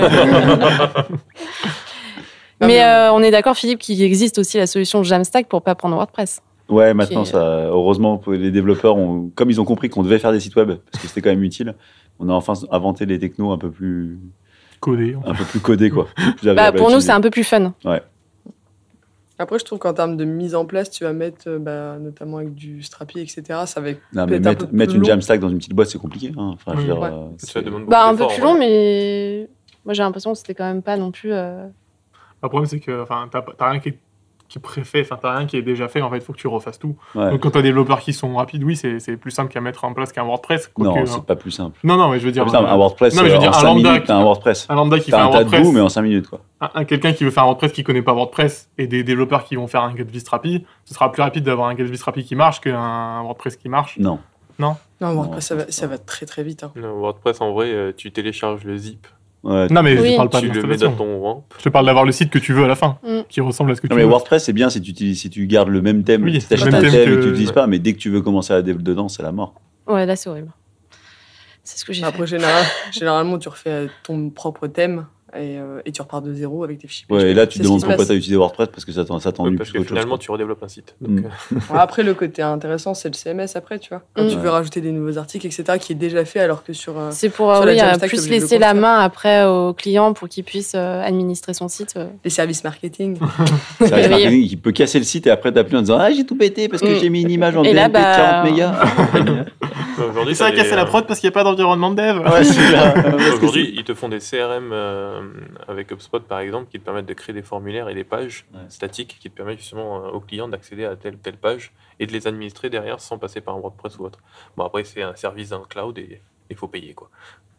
Ah, Mais mais- euh, on est d'accord, Philippe, qu'il existe aussi la solution Jamstack pour pas prendre WordPress. Ouais, maintenant, Qui est- ça, heureusement, pour les développeurs, ont, comme ils ont compris qu'on devait faire des sites web, parce que c'était quand même utile, on a enfin inventé des technos un peu plus, Codé. un peu plus codés, quoi. Plus Bah, agréables à pour nous, utiliser. c'est un peu plus fun. Après, je trouve qu'en termes de mise en place, tu vas mettre, euh, bah, notamment avec du Strapi, et cetera, ça va être Non, mais peut-être un mettre, peu plus mettre une long. Jamstack dans une petite boîte, c'est compliqué. Hein. Enfin, je veux Oui, dire, ouais. euh, Ça c'est- demande beaucoup Bah, un peu d'efforts, plus ouais. long, mais moi, j'ai l'impression que c'était quand même pas non plus. euh, Le problème, c'est que enfin, t'as t'as rien qui est, qui est préfet, enfin, t'as rien qui est déjà fait, en fait, il faut que tu refasses tout. ouais. Donc, quand t'as des développeurs qui sont rapides, oui, c'est c'est plus simple qu'à mettre en place qu'un WordPress. Non, quoique, c'est hein. pas plus simple. non, non, mais je veux dire. Ah, putain, euh, un WordPress, non, mais je veux euh, dire, en un cinq lambda minutes, qui- t'as un WordPress. un lambda qui fait T'as un un tas de WordPress, bout, mais en cinq minutes, quoi. un- un- quelqu'un qui veut faire un WordPress qui connaît pas WordPress et des développeurs qui vont faire un Gatsby Strapi, ce sera plus rapide d'avoir un Gatsby Strapi qui marche qu'un WordPress qui marche. Non. Non, Non, WordPress, ça, va, c'est ça pas- va très très vite. hein. Non, WordPress, en vrai, euh, tu télécharges le zip, Ouais. Non, mais Oui. je parle pas de tu le mets dans l'installation. ton ramp. Je te parle d'avoir le site que tu veux à la fin, Mm. qui ressemble à ce que Non, tu mais veux. WordPress, c'est bien si tu, utilises- si tu gardes le même thème. Oui, si t'achètes le un même thème thème et que- tu l'utilises ouais. pas, mais dès que tu veux commencer à développer dedans, c'est la mort. Ouais, là, c'est horrible. C'est ce que j'ai fait. Après, général- généralement, tu refais ton propre thème et, euh, et tu repars de zéro avec tes fichiers. Ouais, P H P. et là, tu C'est te ce demandes qui se pourquoi passe. tu as utilisé WordPress parce que ça, t'en- ça Ouais, t'ennuie parce plus que qu'autre chose. finalement, quoi. tu redéveloppes un site. Donc, Mm. euh, Ouais, après, le côté intéressant, c'est le C M S après, tu vois. Quand Mm. tu veux rajouter des nouveaux articles, et cetera, qui est déjà fait, alors que sur. euh, C'est pour euh, Sur la oui, euh, Jamstack, t'es plus obligé de le laisser la construire. main après au client pour qu'il puisse euh, administrer son site. euh. les services marketing. C'est vrai, Oui. marketing qui peut casser le site et après t'appeler en disant ah j'ai tout pété parce que Mm. j'ai mis une image en Et B M P là, de bah, quarante mégas. Aujourd'hui, Et ça a t'as cassé des, la euh, prod parce qu'il n'y a pas d'environnement de dev. Ouais, c'est clair. Parce que Aujourd'hui, ils te font des C R M euh, avec HubSpot, par exemple, qui te permettent de créer des formulaires et des pages Ouais. statiques qui te permettent justement euh, aux clients d'accéder à telle ou telle page et de les administrer derrière sans passer par un WordPress ou autre. Bon, après, c'est un service dans le cloud et il faut payer, quoi.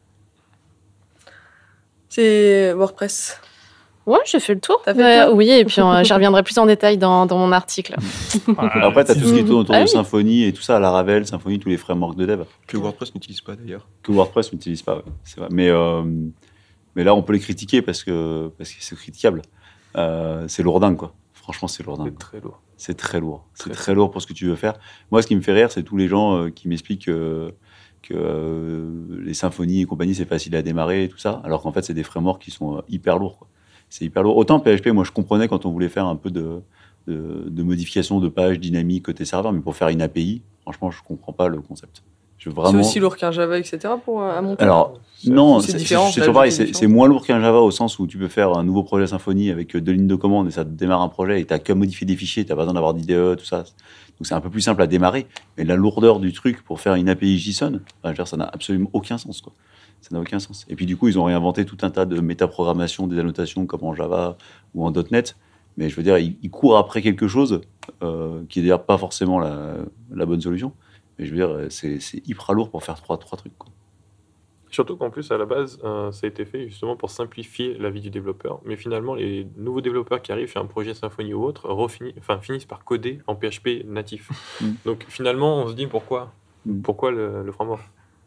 C'est WordPress. Ouais, j'ai fait le tour. T'as fait le Ouais, tour oui, et puis euh, j'y reviendrai plus en détail dans, dans mon article. Voilà, Après, t'as tout ce qui tourne autour Ah de oui. Symfony et tout ça, la Ravel, Symfony, tous les frameworks de dev Que WordPress n'utilise pas d'ailleurs. que WordPress n'utilise pas. Ouais, c'est vrai. Mais, euh, mais là, on peut les critiquer parce que parce que c'est critiquable. Euh, c'est lourdingue, quoi. Franchement, c'est lourdingue. C'est très lourd. C'est très lourd. C'est Très très lourd pour ce que tu veux faire. Moi, ce qui me fait rire, c'est tous les gens euh, qui m'expliquent euh, que euh, les symphonies et compagnie, c'est facile à démarrer et tout ça, alors qu'en fait, c'est des frameworks qui sont euh, hyper lourds, quoi. C'est hyper lourd. Autant P H P, moi, je comprenais quand on voulait faire un peu de, de, de modification de page dynamique côté serveur, mais pour faire une A P I, franchement, je comprends pas le concept. Je veux C'est vraiment. aussi lourd qu'un Java, et cetera pour euh, à monter. Alors, non, c'est c'est différent, c'est la toujours pareil, logique est c'est c'est différente. moins lourd qu'un Java au sens où tu peux faire un nouveau projet Symfony avec deux lignes de commande et ça te démarre un projet et tu n'as qu'à modifier des fichiers, tu n'as pas besoin d'avoir d'I D E, tout ça. Donc c'est un peu plus simple à démarrer. Mais la lourdeur du truc pour faire une A P I JSON, enfin, je veux dire, ça n'a absolument aucun sens, quoi. Ça n'a aucun sens. Et puis du coup, ils ont réinventé tout un tas de métaprogrammation, des annotations comme en Java ou en .NET. Mais je veux dire, ils, ils courent après quelque chose euh, qui est d'ailleurs pas forcément la, la bonne solution. Mais je veux dire, c'est, c'est hyper lourd pour faire trois, trois trucs, quoi. Surtout qu'en plus, à la base, euh, ça a été fait justement pour simplifier la vie du développeur. Mais finalement, les nouveaux développeurs qui arrivent sur un projet Symfony ou autre refini- enfin, finissent par coder en P H P natif. Mm. Donc finalement, on se dit pourquoi Mm. Pourquoi le, le framework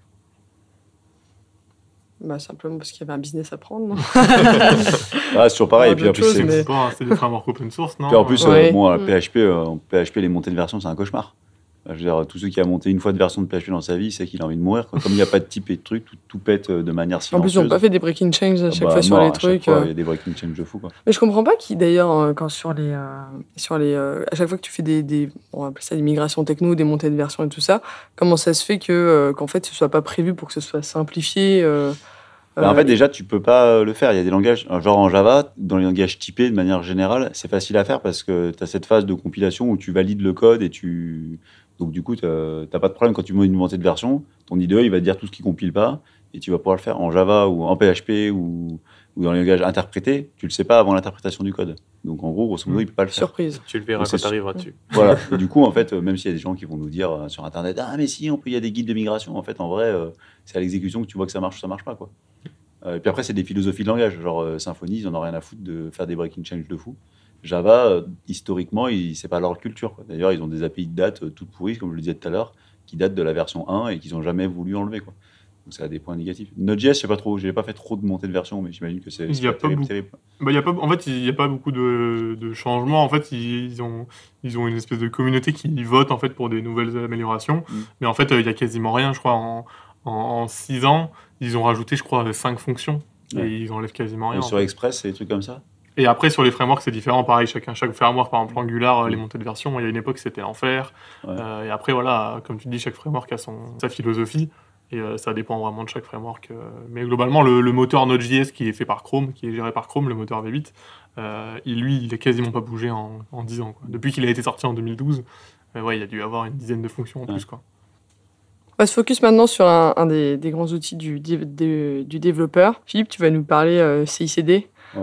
Bah, simplement parce qu'il y avait un business à prendre, non? Ah, c'est toujours pareil. Ouais, Et puis, en d'autres plus, choses, c'est, mais- C'est pas- c'est des frameworks open source, non? puis en plus, Ouais. euh, bon, Mm. P H P, euh, en P H P, les montées de version, c'est un cauchemar. Je veux dire, tous ceux qui ont monté une fois de version de P H P dans sa vie, c'est qu'il a envie de mourir, quoi. Comme il n'y a pas de type et de trucs, tout, tout pète euh, de manière En plus, silencieuse. ils n'ont pas fait des breaking changes à chaque Ah bah, fois sur mort, les à chaque trucs. fois, euh. il y a des breaking change de fou, quoi. Mais je comprends pas qui, d'ailleurs, euh, quand sur les, euh, sur les, euh, à chaque fois que tu fais des, des, on va appeler ça des migrations techno, des montées de version et tout ça, comment ça se fait que, euh, qu'en fait, ce soit pas prévu pour que ce soit simplifié. euh, Bah, en euh, fait, déjà, tu peux pas euh, le faire. Il y a des langages, genre en Java, dans les langages typés, de manière générale, c'est facile à faire parce que tu as cette phase de compilation où tu valides le code et tu. Donc, du coup, tu n'as pas de problème quand tu montes une montée de version. Ton I D E, il va te dire tout ce qui compile pas et tu vas pouvoir le faire en Java ou en P H P ou, ou dans les langages interprétés. Tu le sais pas avant l'interprétation du code. Donc, en gros, grosso modo, il peut pas le faire. surprise. Tu le verras Donc, quand c'est tu arriveras dessus. Voilà. Et du coup, en fait, euh, même s'il y a des gens qui vont nous dire euh, sur Internet, ah, mais si, on peut, il y a des guides de migration. En fait, en vrai, euh, c'est à l'exécution que tu vois que ça marche ou ça marche pas, quoi. Euh, et puis après, c'est des philosophies de langage. Genre, euh, Symfony, ils en ont rien à foutre de faire des breaking change de fou. Java, euh, historiquement, il, c'est pas leur culture, quoi. D'ailleurs, ils ont des A P I de date euh, toutes pourries, comme je le disais tout à l'heure, qui datent de la version un et qu'ils ont jamais voulu enlever, quoi. Donc, ça a des points négatifs. Node.js, je sais pas trop. J'ai pas fait trop de montée de version, mais j'imagine que c'est, Il c'est y a pas pas terrible, beaucoup. terrible. Bah, y a pas, en fait, il n'y a pas beaucoup de, de changements. En fait, ils, ils ont, ils ont une espèce de communauté qui vote en fait, pour des nouvelles améliorations. Mm. Mais en fait, il n'y a quasiment rien, je crois. En, en, six ans, ils ont rajouté, je crois, cinq fonctions. Ouais. Et ils enlèvent quasiment rien. Et en sur fait. Express, c'est des trucs comme ça. Et après, sur les frameworks, c'est différent. Pareil, chacun, chaque framework, par exemple, Angular, euh, les Mm. montées de version, il y a une époque, c'était l'enfer. Ouais. Euh, et après, voilà, comme tu dis, chaque framework a son, sa philosophie. Et euh, ça dépend vraiment de chaque framework. euh. Mais globalement, le, le moteur Node.js qui est fait par Chrome, qui est géré par Chrome, le moteur V huit, euh, il, lui, il n'a quasiment pas bougé en, en dix ans, quoi. Depuis qu'il a été sorti en deux mille douze, euh, ouais, il a dû avoir une dizaine de fonctions en Ouais. plus, quoi. On va se focus maintenant sur un, un des, des grands outils du, dé- dé- du développeur. Philippe, tu vas nous parler euh, C I C D. Ouais.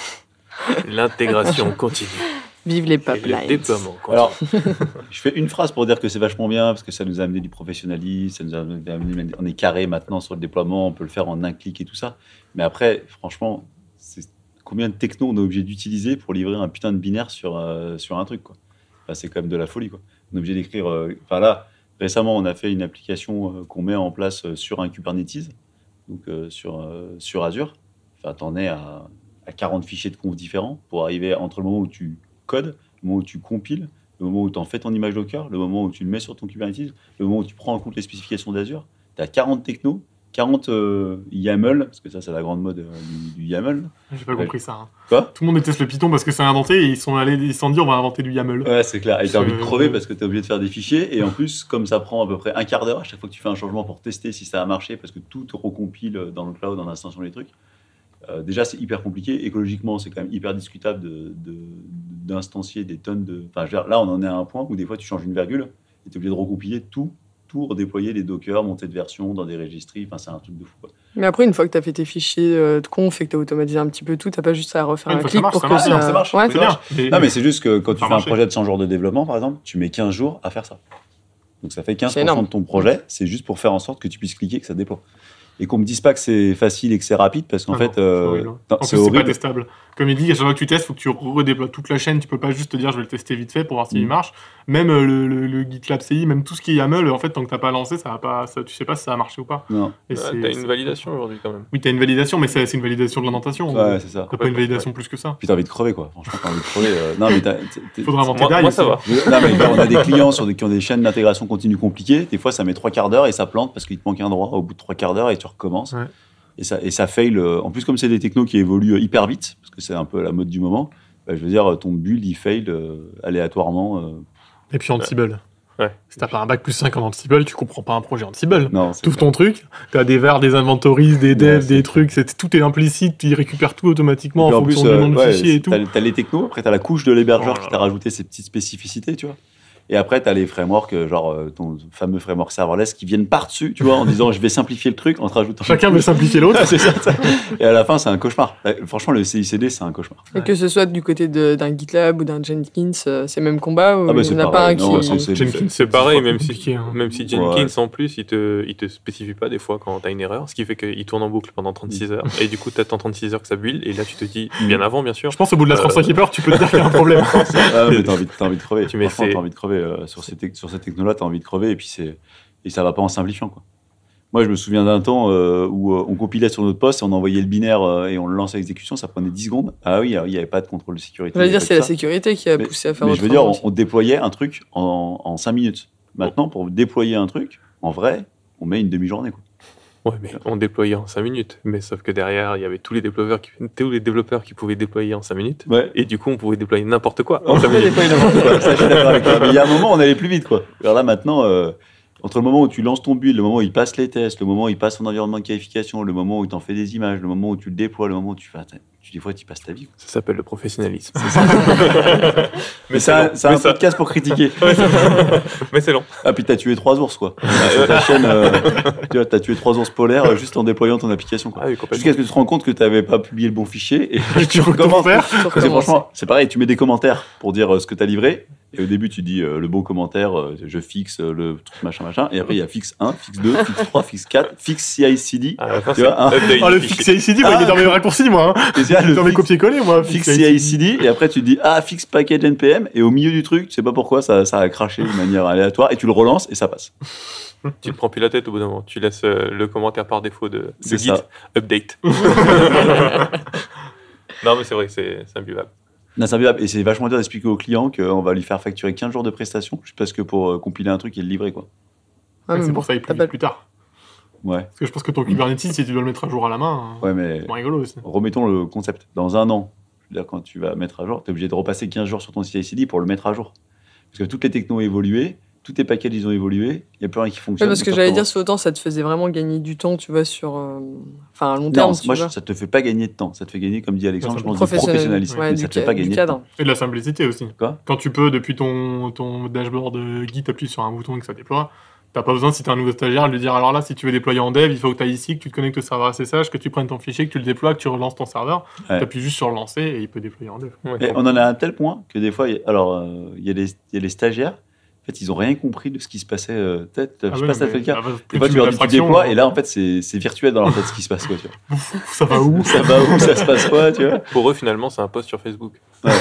L'intégration continue. Vive les Et le pipelines. déploiement continue. Alors, je fais une phrase pour dire que c'est vachement bien, parce que ça nous a amené du professionnalisme, ça nous a amené, on est carré maintenant sur le déploiement, on peut le faire en un clic et tout ça. Mais après, franchement, c'est combien de techno on est obligé d'utiliser pour livrer un putain de binaire sur, euh, sur un truc, quoi. Enfin, c'est quand même de la folie, quoi. On est obligé d'écrire... euh, Enfin là, récemment, on a fait une application euh, qu'on met en place euh, sur un Kubernetes, donc euh, sur, euh, sur Azure. Enfin, t'en es à, à quarante fichiers de conf différents pour arriver entre le moment où tu codes, le moment où tu compiles, le moment où tu en fais ton image Docker, le moment où tu le mets sur ton Kubernetes, le moment où tu prends en compte les spécifications d'Azure. Tu as quarante technos, quarante euh, YAML, parce que ça, c'est la grande mode euh, du, du YAML. J'ai pas Ouais. compris ça. hein. Quoi? Tout le monde déteste le Python parce que c'est inventé et ils sont allés, ils se sont dit on va inventer du YAML. Ouais, c'est clair. Et tu as envie de Euh, crever parce que tu es obligé de faire des fichiers. Et en plus, comme ça prend à peu près un quart d'heure à chaque fois que tu fais un changement pour tester si ça a marché, parce que tout te recompile dans le cloud en instanciant les trucs. Euh, déjà, c'est hyper compliqué. Écologiquement, c'est quand même hyper discutable de, de, d'instancier des tonnes de. Enfin, je veux dire, là, on en est à un point où des fois, tu changes une virgule et tu es obligé de recompiler tout, tout redéployer les Docker, monter de version dans des registries. Enfin, c'est un truc de fou, quoi. Mais après, une fois que tu as fait tes fichiers euh, de conf et que tu as automatisé un petit peu tout, tu pas juste à refaire Ouais, une un fois que clic ça marche, pour ça que marche. ça... Non, ça marche. Ouais. C'est bien. Mais- Non, mais c'est juste que quand tu Ça fais un marche. projet de cent jours de développement, par exemple, tu mets quinze jours à faire ça. Donc ça fait quinze C'est pour cent énorme. de ton projet, c'est juste pour faire en sorte que tu puisses cliquer et que ça déploie. Et qu'on me dise pas que c'est facile et que c'est rapide, parce qu'en Ah fait, non, c'est euh, horrible. non, En c'est plus, c'est pas horrible. testable. Comme il dit, à chaque fois que tu testes, il faut que tu redéploies toute la chaîne. Tu peux pas juste te dire je vais le tester vite fait pour voir s'il Mm. marche. Même euh, le, le- le GitLab C I, même tout ce qui est YAML, en fait, tant que t'as pas lancé, ça va pas, ça, tu sais pas si ça a marché ou pas. Non, Et Ah, c'est- t'as c'est- une validation aujourd'hui quand même. Oui, t'as une validation, mais c'est c'est une validation de l'indentation. ouais, c'est ça. T'as pas une validation plus que ça. Puis t'as envie de crever, quoi. Franchement, t'as envie de crever. euh, Non, mais t'as- t'es- t'es- Faudra inventer Moi, d'ail, moi, ça va. Non, mais on a des clients sur des, qui ont des chaînes d'intégration continue compliquées. Des fois, ça met trois quarts d'heure et ça plante parce qu'il te manque un droit au bout de trois quarts d'heure et tu recommences. Ouais. Et ça, et ça fail. euh, En plus, comme c'est des technos qui évoluent hyper vite, parce que c'est un peu la mode du moment, bah, je veux dire, ton build, il fail euh, aléatoirement. euh. Et puis Ansible. Ouais. Si t'as pas un bac plus cinq en Ansible, tu comprends pas un projet Ansible. Non, c'est Tu ouvres clair. ton truc, t'as des vers, des inventories, des devs, c'est des clair. trucs, c'est, tout est implicite, il récupère tout automatiquement Et en puis fonction du euh, nom de ouais, fichier et tout. T'as, t'as les technos, après t'as la couche de l'hébergeur Oh là qui t'a là. rajouté ses petites spécificités, tu vois. Et après, tu as les frameworks, euh, genre euh, ton fameux framework serverless, qui viennent par-dessus, tu vois, en disant je vais simplifier le truc en te rajoutant. Chacun veut simplifier l'autre. C'est ça, ça. Et à la fin, c'est un cauchemar. Franchement, le C I C D, c'est un cauchemar. Et que ce soit du côté de- d'un GitLab ou d'un Jenkins, euh, c'est même combat ou Ah bah, il c'est n'y en a pas pareil. un qui... Non, c'est- c'est- Jenkins, C'est pareil, même si, compliqué, hein. même si Jenkins, Ouais. en plus, il te, il te spécifie pas des fois quand t'as une erreur, ce qui fait qu'il tourne en boucle pendant trente-six heures. Et du coup, t'attends trente-six heures que ça build, et là, tu te dis, bien avant, bien sûr. Je pense au bout de la Euh, trente-cinq heures, tu peux te dire qu'il y a un problème. Ah, mais t'as envie, t'as envie de crever. Tu mets Franchement, ces- t'as envie de crever. euh, sur, ces tec- sur cette techno-là, t'as envie de crever. Et puis, c'est... et ça va pas en simplifiant, quoi. Moi, je me souviens d'un temps euh, où euh, on compilait sur notre poste et on envoyait le binaire euh, et on le lançait à exécution, ça prenait dix secondes. Ah oui, alors, il n'y avait pas de contrôle de sécurité. Je veux il y dire, avait c'est pas la de ça. sécurité qui a Mais- poussé à faire Mais je veux dire, autrement on, aussi. on déployait un truc en, en cinq minutes. Maintenant, pour déployer un truc, en vrai, on met une demi-journée, quoi. Ouais, mais on déployait en cinq minutes. Mais sauf que derrière, il y avait tous les développeurs qui, tous les développeurs qui pouvaient déployer en cinq minutes. Ouais. Et du coup, on pouvait déployer n'importe quoi en On cinq peut minutes. déployer n'importe quoi. Ça, je suis d'accord avec toi. Mais il y a un moment, on allait plus vite, quoi. Alors là, maintenant, euh, entre le moment où tu lances ton build, le moment où il passe les tests, le moment où il passe son environnement de qualification, le moment où tu en fais des images, le moment où tu le déploies, le moment où tu fais. Attends, tu, des fois, tu passes ta vie, quoi. Ça s'appelle le professionnalisme. Mais c'est ça, long. c'est un Mais ça- podcast pour critiquer. Mais c'est long. Ah, puis t'as tué trois ours, quoi. Sur ta chaîne, euh, tu vois, t'as tué trois ours polaires euh, juste en déployant ton application, quoi. Ah oui, complètement. Jusqu'à ce que tu te rends compte que tu n'avais pas publié le bon fichier et Tu tu peux tout recommences. refaire. Faut Parce que recommencer. franchement, c'est pareil, tu mets des commentaires pour dire euh, ce que tu as livré. Et au début, tu dis euh, le bon commentaire, euh, je fixe euh, le truc machin machin. Et après, il y a fixe un, fixe deux, fixe trois, fixe quatre, fixe C I C D. À la fin, Tu c'est vois, hein. update Ah, le du fixe fichier. C I C D, moi, il est dans mes raccourcis, moi. Hein. Et c'est là, le Dans mes fixe, copier-coller, moi. fixe C I C D. Et après, tu te dis ah, fixe package N P M. Et au milieu du truc, tu sais pas pourquoi, ça, ça a craché de manière aléatoire. Et tu le relances et ça passe. Tu te prends plus la tête au bout d'un moment. Tu laisses euh, le commentaire par défaut de, de C'est Git, ça. update. Non, mais c'est vrai que c'est c'est imbuvable. Non, c'est imbuvable. Et c'est vachement dur d'expliquer au client qu'on va lui faire facturer quinze jours de prestations juste parce que pour euh, compiler un truc et le livrer, quoi. Ah, mais C'est bon, pour ça qu'il t'as plus pas- vite plus tard. Ouais. Parce que je pense que ton Kubernetes, si tu dois le mettre à jour à la main, Ouais, mais. c'est moins rigolo aussi. Remettons le concept. Dans un an, je veux dire, quand tu vas mettre à jour, tu es obligé de repasser quinze jours sur ton C I C D pour le mettre à jour. Parce que toutes les technos ont évolué, tous tes packages ils ont évolué, il n'y a plus rien qui Ouais, fonctionne. parce que donc j'allais ça dire, ce autant ça te faisait vraiment gagner du temps, tu vois, sur. euh, Enfin, à long terme, Non, tu moi, vois. je- ça te fait pas gagner de temps. Ça te fait gagner, comme dit Alexandre, Ouais, je pense, de Professionnel. professionnalisme. Ouais, mais du, ça te fait ca- pas du gagner de cadre. temps. Et de la simplicité aussi. Quoi Quand tu peux, depuis ton, ton dashboard euh, Git, appuyer sur un bouton et que ça déploie, t'as pas besoin, si t'es un nouveau stagiaire, de lui dire alors là, si tu veux déployer en dev, il faut que tu ailles ici, que tu te connectes au serveur S S H, que tu prennes ton fichier, que tu le déploies, que tu relances ton serveur. Ouais. T'appuies juste sur lancer et il peut déployer en dev. Ouais, Et on en a à un tel point que des fois, il y a- alors, euh, il y, a des- il y a des stagiaires, en fait, ils ont rien compris de ce qui se passait. euh, peut-être, je Ah sais ouais, pas si ça mais- fait le cas. ah bah, Des plus fois, tu tu mets leur dis, tu l'abstraction, déploies, hein. et là, en fait, c'est c'est virtuel dans leur tête ce qui se passe. Quoi, tu vois. Ça va où Ça va où, ça se passe quoi, tu vois. Pour eux, finalement, c'est un post sur Facebook.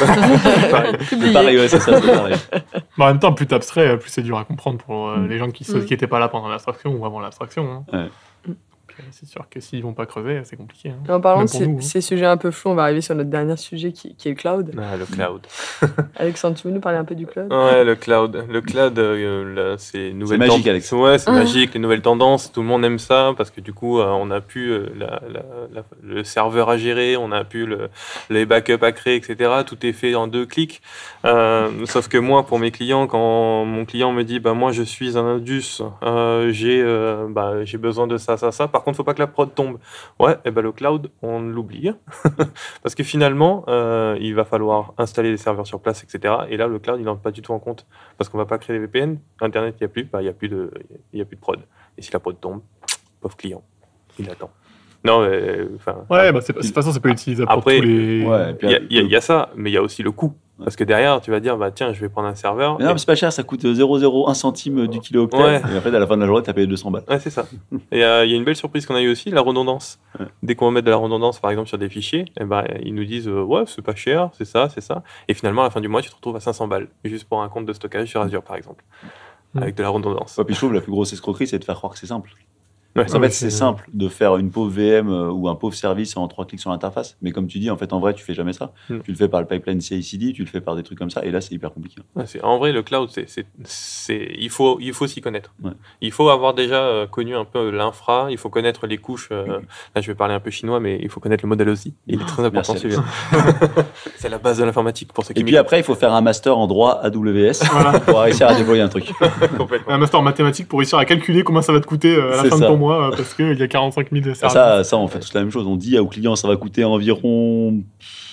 C'est Publié. pareil, ouais, c'est ça, c'est pareil. Bah, en même temps, plus t'abstrais, plus c'est dur à comprendre pour euh, Mm. les gens qui Mm. n'étaient pas là pendant l'abstraction ou avant l'abstraction. Hein. Ouais. Donc, euh, c'est sûr que s'ils vont pas creuser, c'est compliqué. Hein. Et en parlant Même de pour ces, nous, hein. ces sujets un peu flous, on va arriver sur notre dernier sujet qui, qui est le cloud. Ah, le cloud. Alexandre, tu veux nous parler un peu du cloud? Ouais, le cloud. Le cloud, euh, là, c'est nouvelle magique, tend- Alex. Ouais, c'est Ah. magique, les nouvelles tendances. Tout le monde aime ça parce que du coup, euh, on a pu euh, la- la- la- le serveur à gérer, on a pu le, les backups à créer, et cetera. Tout est fait en deux clics. Euh, sauf que moi, pour mes clients, quand mon client me dit, bah moi, je suis un Indus, euh, j'ai euh, bah, j'ai besoin de ça, ça, ça. Par contre, faut pas que la prod tombe. Ouais, et ben le cloud, on l'oublie parce que finalement, euh, il va falloir installer des serveurs sur place, et cetera. Et là, le cloud, il n'entre pas du tout en compte parce qu'on va pas créer des V P N. Internet, il n'y a plus, bah, il y a plus de, il y a plus de prod. Et si la prod tombe, pauvre client, il attend. Non, mais enfin. Ouais, bah, c'est pas- de toute façon, c'est pas utilisable Après, pour tous les. Ouais, et puis, Il y, a- il y a- euh, il y a ça, mais il y a aussi le coût. Parce que derrière, tu vas dire, bah tiens, je vais prendre un serveur. Mais non, et- mais c'est pas cher, ça coûte zéro virgule zéro un centime du kilo-octet. Ouais. Et en fait, à la fin de la journée, t'as payé deux cents balles. Ouais, c'est ça. Et euh, il y a une belle surprise qu'on a eu aussi, la redondance. Ouais. Dès qu'on va mettre de la redondance, par exemple, sur des fichiers, eh ben, ils nous disent euh, ouais, c'est pas cher, c'est ça, c'est ça. Et finalement, à la fin du mois, tu te retrouves à cinq cents balles, juste pour un compte de stockage sur Azure, par exemple, Mm. avec de la redondance. Ouais, puis je trouve la plus grosse escroquerie, c'est de faire croire que c'est simple. Ouais. Parce qu'en Ah oui, fait, c'est c'est- simple de faire une pauvre V M euh, ou un pauvre service en trois clics sur l'interface. Mais comme tu dis, en fait, en vrai, tu fais jamais ça. Mm. Tu le fais par le pipeline C I C D, tu le fais par des trucs comme ça. Et là, c'est hyper compliqué. Ouais, c'est- en vrai, le cloud, c'est, c'est, c'est- il faut, il faut s'y connaître. Ouais. Il faut avoir déjà euh, connu un peu l'infra, il faut connaître les couches. euh, Mm. Là, je vais parler un peu chinois, mais il faut connaître le modèle aussi. Il est très important, Merci, celui-là. c'est la base de l'informatique pour ceux qui Et puis après, il faut faire un master en droit A W S Voilà. pour réussir à déployer un truc. m'écoutent. Complètement. Un master en mathématiques pour réussir à calculer combien ça va te coûter euh, à la C'est fin ça. de ton mois, euh, parce qu'il y a quarante-cinq mille Et serveurs. ça, ça, on fait tous la même chose. On dit aux clients, ça va coûter environ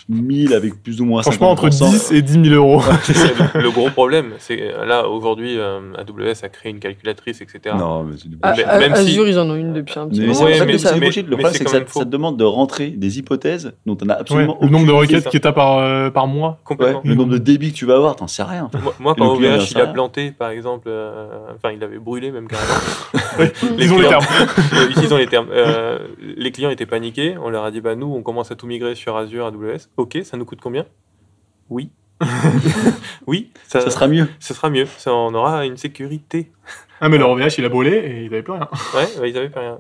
mille avec plus ou moins Franchement, entre cinquante pour cent. dix et dix mille euros. le, le gros problème, c'est que là, aujourd'hui, euh, A W S a créé une calculatrice, et cetera. Non, mais c'est du Ah, bullshit. Mais- même ah, si- Azure, ils en ont une depuis un petit Mais moment. c'est Ouais, pour ça mais- que c'est mais- bullshit. Le mais problème, c'est c'est que quand ça, même faux. ça te demande de rentrer des hypothèses dont tu n'as Ouais, absolument le nombre de aucune idée. requêtes que tu as par, euh, par mois. Ouais, Complètement. le nombre de débits que tu vas avoir, t'en sais rien. Moi, moi, Et quand le client, il en O V H sait il a rien. planté, par exemple, euh, enfin, il avait brûlé même carrément. Disons les clients- termes. Euh, utilisons les termes. Euh, les clients étaient paniqués. On leur a dit, bah nous, on commence à tout migrer sur Azure, A W S. Ok, ça nous coûte combien? Oui. oui, ça, Ça sera mieux. ce sera mieux. Ça, on aura une sécurité. Ah, mais le O V H, il a brûlé et il n'avait plus rien. Ouais, ouais, ils avaient pas rien.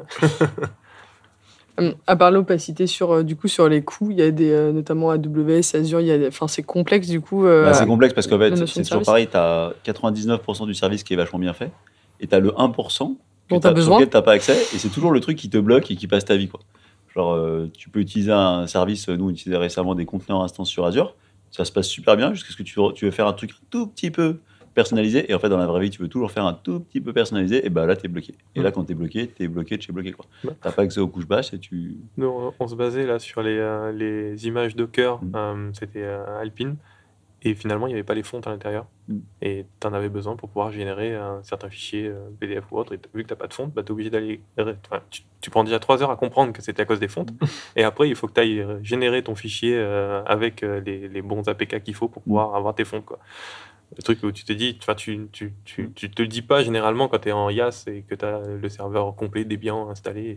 Hum, À part l'opacité sur, euh, du coup, sur les coûts, il y a des, euh, notamment A W S, Azure, il y a des- enfin, c'est complexe du coup. euh, Bah, c'est complexe parce qu'en fait, la notion c'est de toujours service. pareil. Tu as quatre-vingt-dix-neuf pour cent du service qui est vachement bien fait et tu as le un pour cent que Dont t'as t'as- sur besoin. lequel tu n'as pas accès. Et c'est toujours le truc qui te bloque et qui passe ta vie. Quoi. Genre, euh, tu peux utiliser un service. Nous, on utilisait récemment des conteneurs instance sur Azure. Ça se passe super bien jusqu'à ce que tu, tu veux faire un truc un tout petit peu personnalisé. Et en fait, dans la vraie vie, tu veux toujours faire un tout petit peu personnalisé. Et bah là, tu es bloqué. Et là, quand tu es bloqué, tu es bloqué de chez bloqué. Tu Ouais. n'as pas accès aux couches basses et tu. Nous, on, on se basait là sur les, euh, les images Docker. Mm. euh, C'était euh, Alpine. Et finalement, il n'y avait pas les fontes à l'intérieur. Mm. Et tu en avais besoin pour pouvoir générer un certain fichier euh, P D F ou autre. Et t- vu que tu n'as pas de fonte, bah, tu es obligé d'aller. Enfin, tu, tu prends déjà trois heures à comprendre que c'était à cause des fontes. Et après, il faut que tu ailles générer ton fichier euh, avec euh, les, les bons A P K qu'il faut pour pouvoir avoir tes fontes. Quoi. Le truc où tu te dis, enfin, tu, tu, tu, tu te le dis pas généralement quand tu es en I A S et que tu as le serveur complet, Debian installé.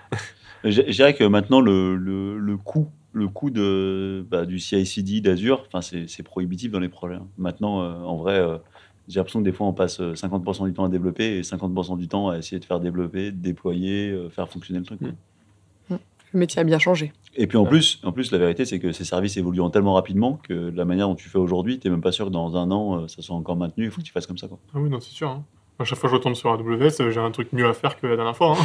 Je je dirais que maintenant, le, le, le coût, le coût de, bah, du C I C D d'Azure, enfin, c'est c'est prohibitif dans les projets. hein. Maintenant, euh, en vrai, euh, j'ai l'impression que des fois, on passe euh, cinquante pour cent du temps à développer et cinquante pour cent du temps à essayer de faire développer, déployer, euh, faire fonctionner le truc. quoi. Mm. Le métier a bien changé. Et puis en Ouais. plus, en plus, la vérité, c'est que ces services évoluant tellement rapidement que la manière dont tu fais aujourd'hui, tu n'es même pas sûr que dans un an, euh, ça soit encore maintenu. Il faut que tu fasses comme ça. Quoi. Ah oui, non, c'est sûr. hein. À chaque fois que je retourne sur A W S, euh, j'ai un truc mieux à faire que la dernière fois. hein.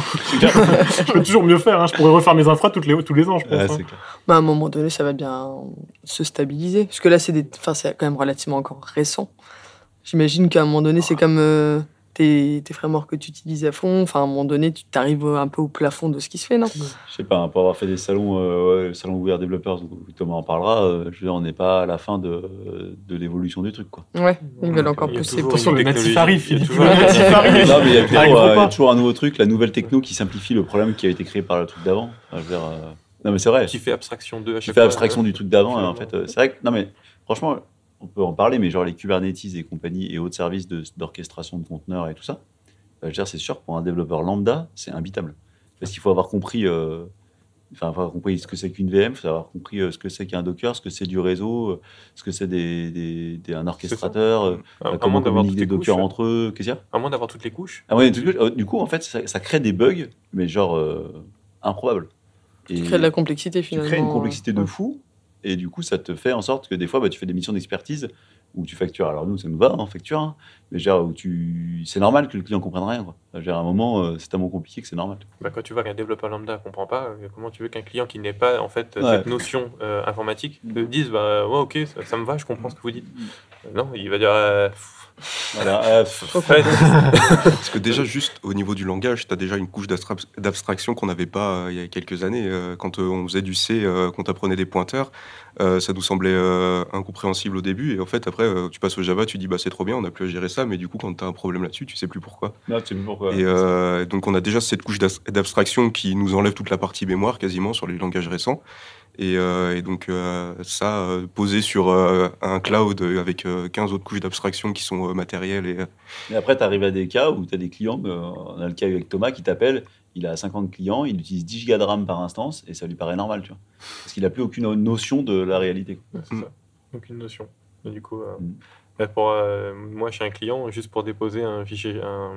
Je peux toujours mieux faire. hein. Je pourrais refaire mes infras toutes les, tous les ans, je pense. Ouais, hein. c'est clair. Bah, à un moment donné, ça va bien se stabiliser. Parce que là, c'est des... enfin, c'est quand même relativement encore récent. J'imagine qu'à un moment donné, c'est comme euh, tes, tes frameworks que tu utilises à fond. Enfin, à un moment donné, tu arrives un peu au plafond de ce qui se fait, non? Je sais pas, hein, pour avoir fait des salons, euh, ouais, le salon ouvert développeurs, où Thomas en parlera, euh, je veux dire, on n'est pas à la fin de, de l'évolution du truc. Quoi. Ouais, ils veulent encore Il y a pousser. toujours Attention, une le natif technologie. arrive, Il y a Philippe. toujours Le une- natif arrive. Non, mais il y a toujours, Arrive euh, il y a pas. toujours un nouveau truc, la nouvelle techno qui simplifie le problème qui a été créé par le truc d'avant. Enfin, je veux dire, euh, Non, mais c'est vrai. Qui fait abstraction d'eux à Qui chaque fait fois. abstraction du truc d'avant. et en Finalement. fait, euh, c'est vrai que, non, mais franchement, on peut en parler, mais genre les Kubernetes et compagnie et autres services de- d'orchestration de conteneurs et tout ça, euh, je veux dire, c'est sûr, pour un développeur lambda, c'est imbitable. Parce qu'il faut avoir compris, euh, enfin, avoir compris ce que c'est qu'une V M, il faut avoir compris euh, ce que c'est qu'un Docker, ce que c'est du réseau, euh, ce que c'est des, des, des- un orchestrateur, euh, À, à comment moins d'avoir communiquer toutes des les Docker couches. entre eux, qu'est-ce qu'il y a À moins d'avoir toutes les couches. ah ouais, du coup, euh, du coup, en fait, ça, ça crée des bugs, mais genre euh, improbables. Et Tu crées de la complexité tu finalement. crées une complexité de Ouais. fou, et du coup, ça te fait en sorte que des fois, bah, tu fais des missions d'expertise où tu factures. Alors nous, ça nous va, on facture, hein, mais genre où tu, c'est normal que le client comprenne rien. Quoi. Genre, à un moment, euh, c'est tellement compliqué que c'est normal. Bah, quand tu vois qu'un développeur lambda ne comprend pas, euh, comment tu veux qu'un client qui n'ait pas en fait Ouais. cette notion euh, informatique te dise bah ouais ok ça, ça me va, je comprends ce que vous dites. Euh, Non, il va dire euh, pff, Voilà. euh, pff, ouais, Parce que déjà, juste au niveau du langage, tu as déjà une couche d'abstra- d'abstraction qu'on n'avait pas euh, il y a quelques années. Euh, quand euh, on faisait du C, euh, qu'on apprenait des pointeurs, euh, ça nous semblait euh, incompréhensible au début. Et en fait, après, euh, tu passes au Java, tu dis bah, c'est trop bien, on a plus à gérer ça. Mais du coup, quand tu as un problème là-dessus, tu sais plus pourquoi. non, tu sais pourquoi. Et euh, donc, on a déjà cette couche d'as- d'abstraction qui nous enlève toute la partie mémoire quasiment sur les langages récents. Et, euh, et donc, euh, ça, euh, posé sur euh, un cloud avec euh, quinze autres couches d'abstraction qui sont euh, matérielles. Et, Mais après, tu arrives à des cas où tu as des clients, euh, on a le cas avec Thomas qui t'appelle, il a cinquante clients, il utilise dix gigas de RAM par instance, et ça lui paraît normal, tu vois. Parce qu'il n'a plus aucune notion de la réalité. quoi. Ouais, c'est Mm. ça. Aucune notion. Et du coup, euh, Mm. bah, pour, euh, moi, chez un client, juste pour déposer un fichier, un,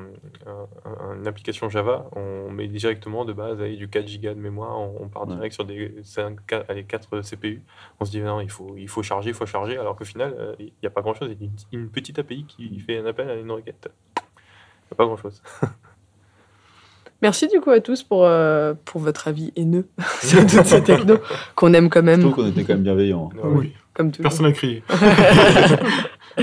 un- un- une application Java, on met directement de base avec du quatre gigas de mémoire, on, on part Ouais. direct sur des cinq, quatre, allez, quatre C P U. On se dit non, il faut, il faut charger, il faut charger, alors qu'au final, euh, il n'y a pas grand-chose. Il y a une, une petite A P I qui fait un appel à une requête. Il n'y a pas grand-chose. Merci du coup à tous pour, euh, pour votre avis haineux sur toutes ces technos qu'on aime quand Je même, trouve qu'on était quand même bienveillants. Ouais. Oui, comme tout. personne n'a crié.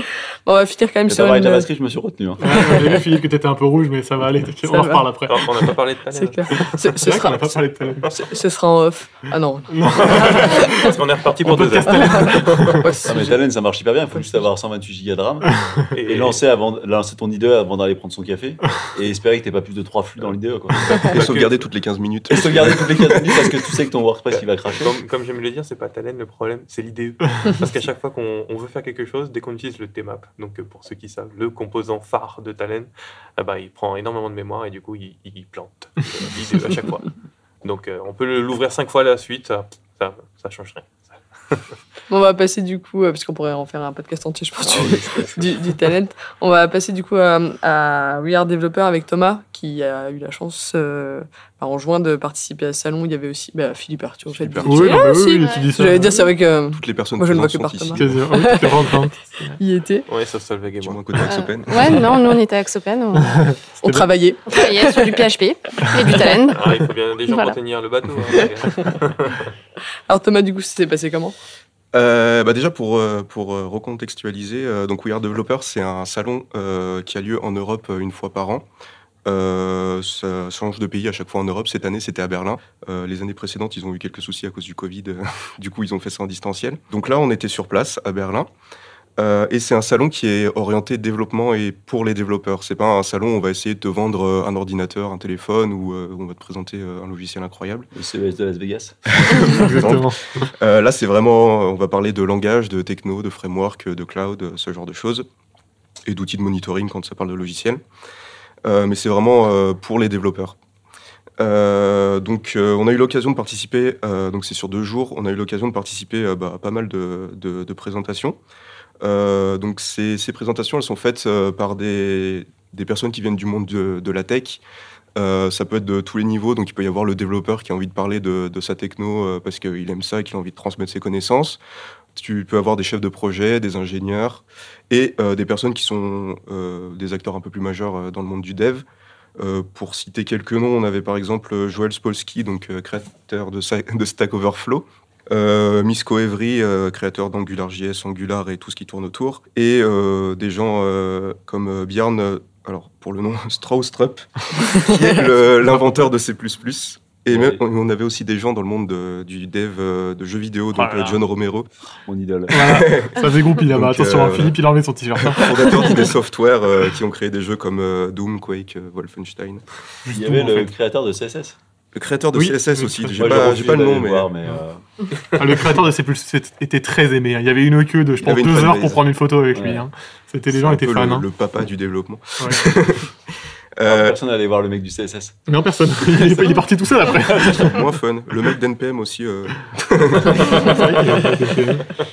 On va finir quand même T'as sur parlé une... de JavaScript, je me suis retenu. Hein. Ouais, J'ai vu, Philippe, que t'étais un peu rouge, mais ça va aller. Ça on en va. reparle après. Alors, on n'a pas parlé de talent. C'est clair. Ce, ce C'est vrai qu'on sera... n'a pas parlé de talent. ce, ce sera en off. Ah non. Parce qu'on est reparti pour On peut deux heures. Ouais, Ah, c'est- mais Talend, ça marche hyper bien. Il faut juste avoir cent vingt-huit gigas de RAM et lancer, avant, lancer ton I D E avant d'aller prendre son café et espérer que t'aies pas plus de trois flux dans l'I D E. Quoi. Et sauvegarder toutes les quinze minutes. Et sauvegarder toutes les quinze minutes parce que tu sais que ton WordPress il va cracher. Comme, comme j'aime le dire, c'est pas Talend le problème, c'est l'I D E. Parce qu'à chaque fois qu'on on veut faire quelque chose, dès qu'on utilise le T M A P, donc euh, pour ceux qui savent, le composant phare de Talend, ah bah, il prend énormément de mémoire et du coup il, il plante euh, l'I D E à chaque fois. Donc euh, on peut le- l'ouvrir cinq fois à la suite, ça, ça, ça change rien. Bon, on va passer du coup, euh, parce qu'on pourrait en faire un podcast entier, je pense, Ah du- oui, c'est- c'est- du, du talent. On va passer du coup à, à We Are Developer avec Thomas, qui a eu la chance euh, bah, en juin de participer à ce salon. Il y avait aussi bah, Philippe Arthur, en fait. Philippe qui- Oui, qui- non, mais aussi. oui, oui, tu dis ça. J'allais dire, c'est vrai que Toutes les personnes Moi, je ne vois présentes que sont par ici. Thomas. Quasiment. Oui, t'es pas en train. il y était. Ouais, sauf Solveig et Du moi. moins côté Axopen. Euh, ouais, non, nous on était à Axopen, on, On bien. travaillait. on travaillait sur du P H P et du Talend. Ah, il faut bien des gens Voilà. pour tenir le bateau. hein, les gars. Alors Thomas, du coup, ça s'est passé comment? Euh, bah déjà pour, euh, pour euh, recontextualiser, euh, donc We Are Developer, c'est un salon euh, qui a lieu en Europe euh, une fois par an. Euh, ça change de pays à chaque fois en Europe. Cette année, c'était à Berlin. Euh, les années précédentes, ils ont eu quelques soucis à cause du Covid. Du coup, ils ont fait ça en distanciel. Donc là, on était sur place à Berlin. Euh, et c'est un salon qui est orienté développement et pour les développeurs. C'est pas un salon où on va essayer de te vendre euh, un ordinateur, un téléphone ou euh, où on va te présenter euh, un logiciel incroyable. Le C E S de Las Vegas. Exactement. Euh, là, c'est vraiment, on va parler de langage, de techno, de framework, de cloud, euh, ce genre de choses, et d'outils de monitoring quand ça parle de logiciel. Euh, mais c'est vraiment euh, pour les développeurs. Euh, donc, euh, on a eu l'occasion de participer, euh, donc c'est sur deux jours, on a eu l'occasion de participer euh, bah, à pas mal de, de, de présentations. Euh, donc, ces, ces présentations, elles sont faites euh, par des, des personnes qui viennent du monde de, de la tech. Euh, ça peut être de tous les niveaux, donc il peut y avoir le développeur qui a envie de parler de, de sa techno euh, parce qu'il aime ça et qu'il a envie de transmettre ses connaissances. Tu peux avoir des chefs de projet, des ingénieurs et euh, des personnes qui sont euh, des acteurs un peu plus majeurs euh, dans le monde du dev. Euh, pour citer quelques noms, on avait par exemple Joel Spolsky, donc euh, créateur de, Sa- de Stack Overflow, euh, Misko Evry, euh, créateur d'AngularJS, Angular et tout ce qui tourne autour, et euh, des gens euh, comme euh, Björn, euh, alors pour le nom Straustrup, qui est le- l'inventeur de C plus plus. Et même, on on avait aussi des gens dans le monde de- du dev euh, de jeux vidéo, donc Oh là là. euh, John Romero, Mon idole. Voilà. Ça fait groupie là-bas. Donc, Attention, euh, hein, Philippe, il a enlevé son t-shirt. hein. fondateur d'I D Software, euh, qui ont créé des jeux comme euh, Doom, Quake, euh, Wolfenstein. Il y Justement, avait en le fait. créateur de C S S. Le créateur de Oui, C S S oui, aussi, très- j'ai Moi, pas, refuse j'ai pas le d'aller nom, mais... voir, mais euh, Ah, le créateur de C plus plus était très aimé. hein. Il y avait une queue de, je Il pense, avait une deux heures fanbase. pour prendre une photo avec lui. Ouais. hein. C'était, les c'est gens un étaient peu fans. le, hein. le papa du développement. Ouais. Euh, personne n'allait voir le mec du C S S. Non, personne. Il est, il est parti tout seul après. moins fun. Le mec d'N P M aussi. euh. C'est vrai qu'il a pas été-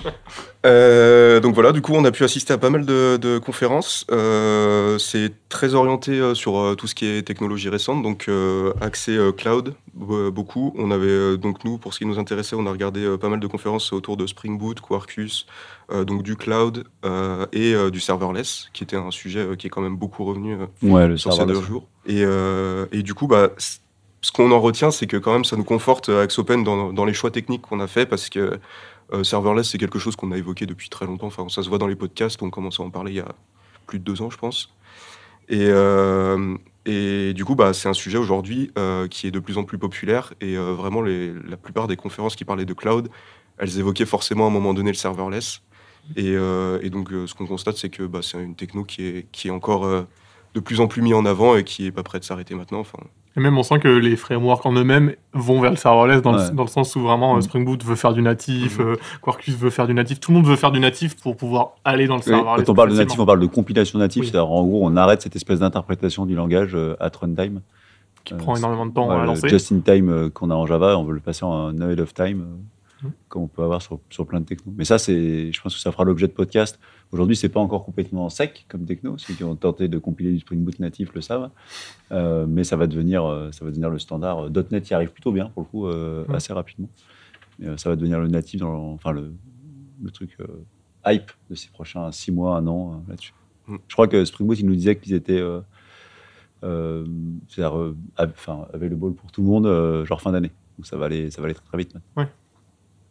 Euh, donc voilà, du coup, on a pu assister à pas mal de, de conférences. Euh, c'est très orienté euh, sur euh, tout ce qui est technologie récente, donc euh, accès euh, cloud, be- beaucoup. On avait euh, donc nous, pour ce qui nous intéressait, on a regardé euh, pas mal de conférences autour de Spring Boot, Quarkus, euh, donc du cloud euh, et euh, du serverless, qui était un sujet euh, qui est quand même beaucoup revenu euh, Ouais, le sur ces deux jours. Et, euh, et du coup, bah, c- ce qu'on en retient, c'est que quand même, ça nous conforte euh, Axopen dans, dans les choix techniques qu'on a fait, parce que euh, serverless, c'est quelque chose qu'on a évoqué depuis très longtemps. Enfin, ça se voit dans les podcasts, on commence à en parler il y a plus de deux ans, je pense. Et, euh, et du coup, bah, c'est un sujet aujourd'hui euh, qui est de plus en plus populaire. Et euh, vraiment, les, la plupart des conférences qui parlaient de cloud, elles évoquaient forcément à un moment donné le serverless. Et, euh, et donc, euh, ce qu'on constate, c'est que bah, c'est une techno qui est, qui est encore euh, de plus en plus mise en avant et qui n'est pas prête de s'arrêter maintenant. Enfin, Et même, on sent que les frameworks en eux-mêmes vont vers le serverless dans, Ouais. le, dans le sens où vraiment euh, Mm. Spring Boot veut faire du natif, Mhm. euh, Quarkus veut faire du natif, tout le monde veut faire du natif pour pouvoir aller dans le Oui, serverless. quand on parle de plus natif, facilement. on parle de compilation native. Oui. C'est-à-dire, en gros, on arrête cette espèce d'interprétation du langage euh, at runtime. Qui Euh, prend c'est- énormément de temps Ouais, à le lancer. Just in time euh, qu'on a en Java, on veut le passer en ahead of time, euh, Mhm. comme on peut avoir sur, sur plein de technos. Mais ça, c'est, je pense que ça fera l'objet de podcast. Aujourd'hui, c'est pas encore complètement sec comme techno. Ceux qui ont tenté de compiler du Spring Boot natif le savent. Euh, mais ça va devenir, euh, ça va devenir le standard. .NET y arrive plutôt bien pour le coup, euh, Mhm. assez rapidement. Mais, euh, ça va devenir le natif, dans, enfin le, le truc euh, hype de ces prochains six mois, un an euh, là-dessus. Mhm. Je crois que Spring Boot, il nous disait qu'ils étaient euh, euh, c'est-à-dire, euh, av- enfin, available pour tout le monde, euh, genre fin d'année. Donc ça va aller, ça va aller très, très vite maintenant.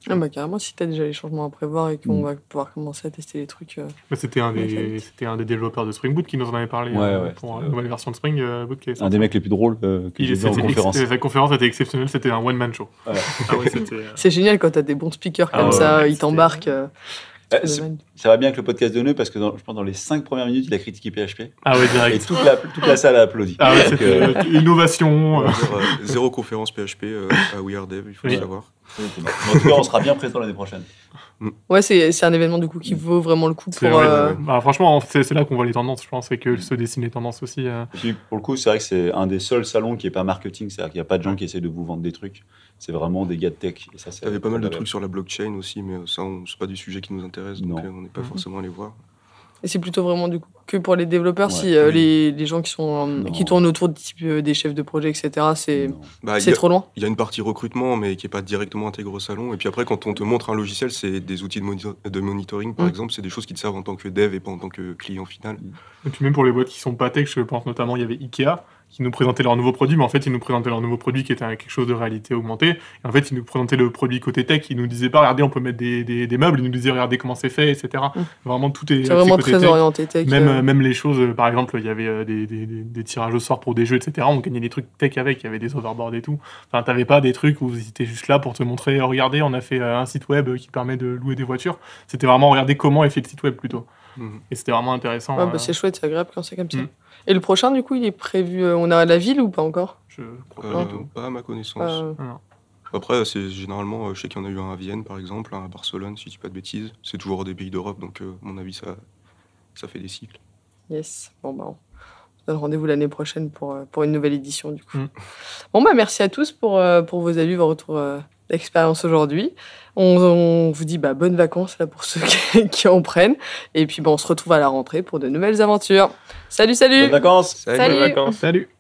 Ah bah carrément, si t'as déjà les changements à prévoir et qu'on Mm. va pouvoir commencer à tester les trucs. euh, Bah, C'était un, Ouais, ça va des- vite. c'était un des développeurs de Spring Boot qui nous en avait parlé Ouais, euh, ouais, pour c'était, une euh, nouvelle version de Spring euh, Boot qui est Un sortie. des mecs les plus drôles euh, que Il- j'ai vu en c'était conférence. ex- Sa conférence était exceptionnelle, c'était un one-man show. Ouais. Ah ouais, c'était, euh, C'est génial quand t'as des bons speakers Ah comme ouais, ça, ouais, ils c'était- t'embarquent. euh, Euh, c'est c'est- dommage. Ça va bien avec le podcast de Nœud parce que dans, je pense dans les cinq premières minutes, il a critiqué P H P. Ah ouais, Et direct. toute la, toute la salle a applaudi. Ah ouais, Donc, c'était euh, euh, innovation. On euh. va dire, euh, zéro conférence P H P euh, à We Are Dev, il faut Oui. le savoir. mais en tout cas, on sera bien présent l'année prochaine. Ouais, c'est c'est un événement du coup qui vaut vraiment le coup C'est pour. vrai, euh, ouais. Bah, franchement, c'est c'est là qu'on voit les tendances, je pense, et que se dessinent les tendances aussi. euh. Et puis, pour le coup, c'est vrai que c'est un des seuls salons qui n'est pas marketing, c'est-à-dire qu'il n'y a pas de gens qui essaient de vous vendre des trucs. C'est vraiment des gars de tech. Et ça, c'est Il y avait pas mal de agréable. trucs sur la blockchain aussi, mais ça, on- c'est pas du sujet qui nous intéresse, donc Non. euh, on n'est pas Mhm. forcément allé voir. Et c'est plutôt vraiment du coup que pour les développeurs, Ouais, si euh, oui. les, les gens qui sont euh, Non. qui tournent autour de type euh, des chefs de projet, et cetera. C'est Non. Bah, il y c'est a- trop loin. Il y a une partie recrutement, mais qui n'est pas directement intégrée au salon. Et puis après, quand on te montre un logiciel, c'est des outils de, moni- de monitoring, par Mm. exemple. C'est des choses qui te servent en tant que dev et pas en tant que client final. Et puis même pour les boîtes qui sont pas tech, je pense notamment, il y avait Ikea qui nous présentait leur nouveau produit, mais en fait, ils nous présentaient leur nouveau produit qui était un- quelque chose de réalité augmentée. Et en fait, ils nous présentaient le produit côté tech, ils nous disaient pas, regardez, on peut mettre des, des, des meubles, ils nous disaient, regardez comment c'est fait, et cetera. Mm. Vraiment, tout est C'est axé vraiment côté très tech. orienté tech. Même, euh. euh, même les choses, euh, par exemple, il y avait euh, des, des, des, des tirages au sort pour des jeux, et cetera. On gagnait des trucs tech avec, il y avait des overboards et tout. Enfin, t'avais pas des trucs où ils étaient juste là pour te montrer, euh, regardez, on a fait euh, un site web qui permet de louer des voitures. C'était vraiment regarder comment est fait le site web plutôt. Mhm. Et c'était vraiment intéressant. Ouais, euh, bah, c'est chouette, c'est agréable quand c'est comme ça. Mm. Et le prochain, du coup, il est prévu. euh, on a la ville ou pas encore? je crois Euh, pas du tout. pas à ma connaissance. Euh, Après, c'est généralement, euh, je sais qu'il y en a eu un à Vienne, par exemple, un à Barcelone, si je dis pas de bêtises. C'est toujours des pays d'Europe, donc euh, à mon avis, ça, ça fait des cycles. Yes. Bon, bah, on se donne rendez-vous l'année prochaine pour, euh, pour une nouvelle édition, du coup. Mm. Bon, bah, merci à tous pour, euh, pour vos avis, vos retours euh, d'expérience aujourd'hui. On, on vous dit bah, bonnes vacances là, pour ceux qui, qui en prennent. Et puis, bah, on se retrouve à la rentrée pour de nouvelles aventures. Salut, salut! Bonnes vacances. Salut. Bonnes vacances. Salut.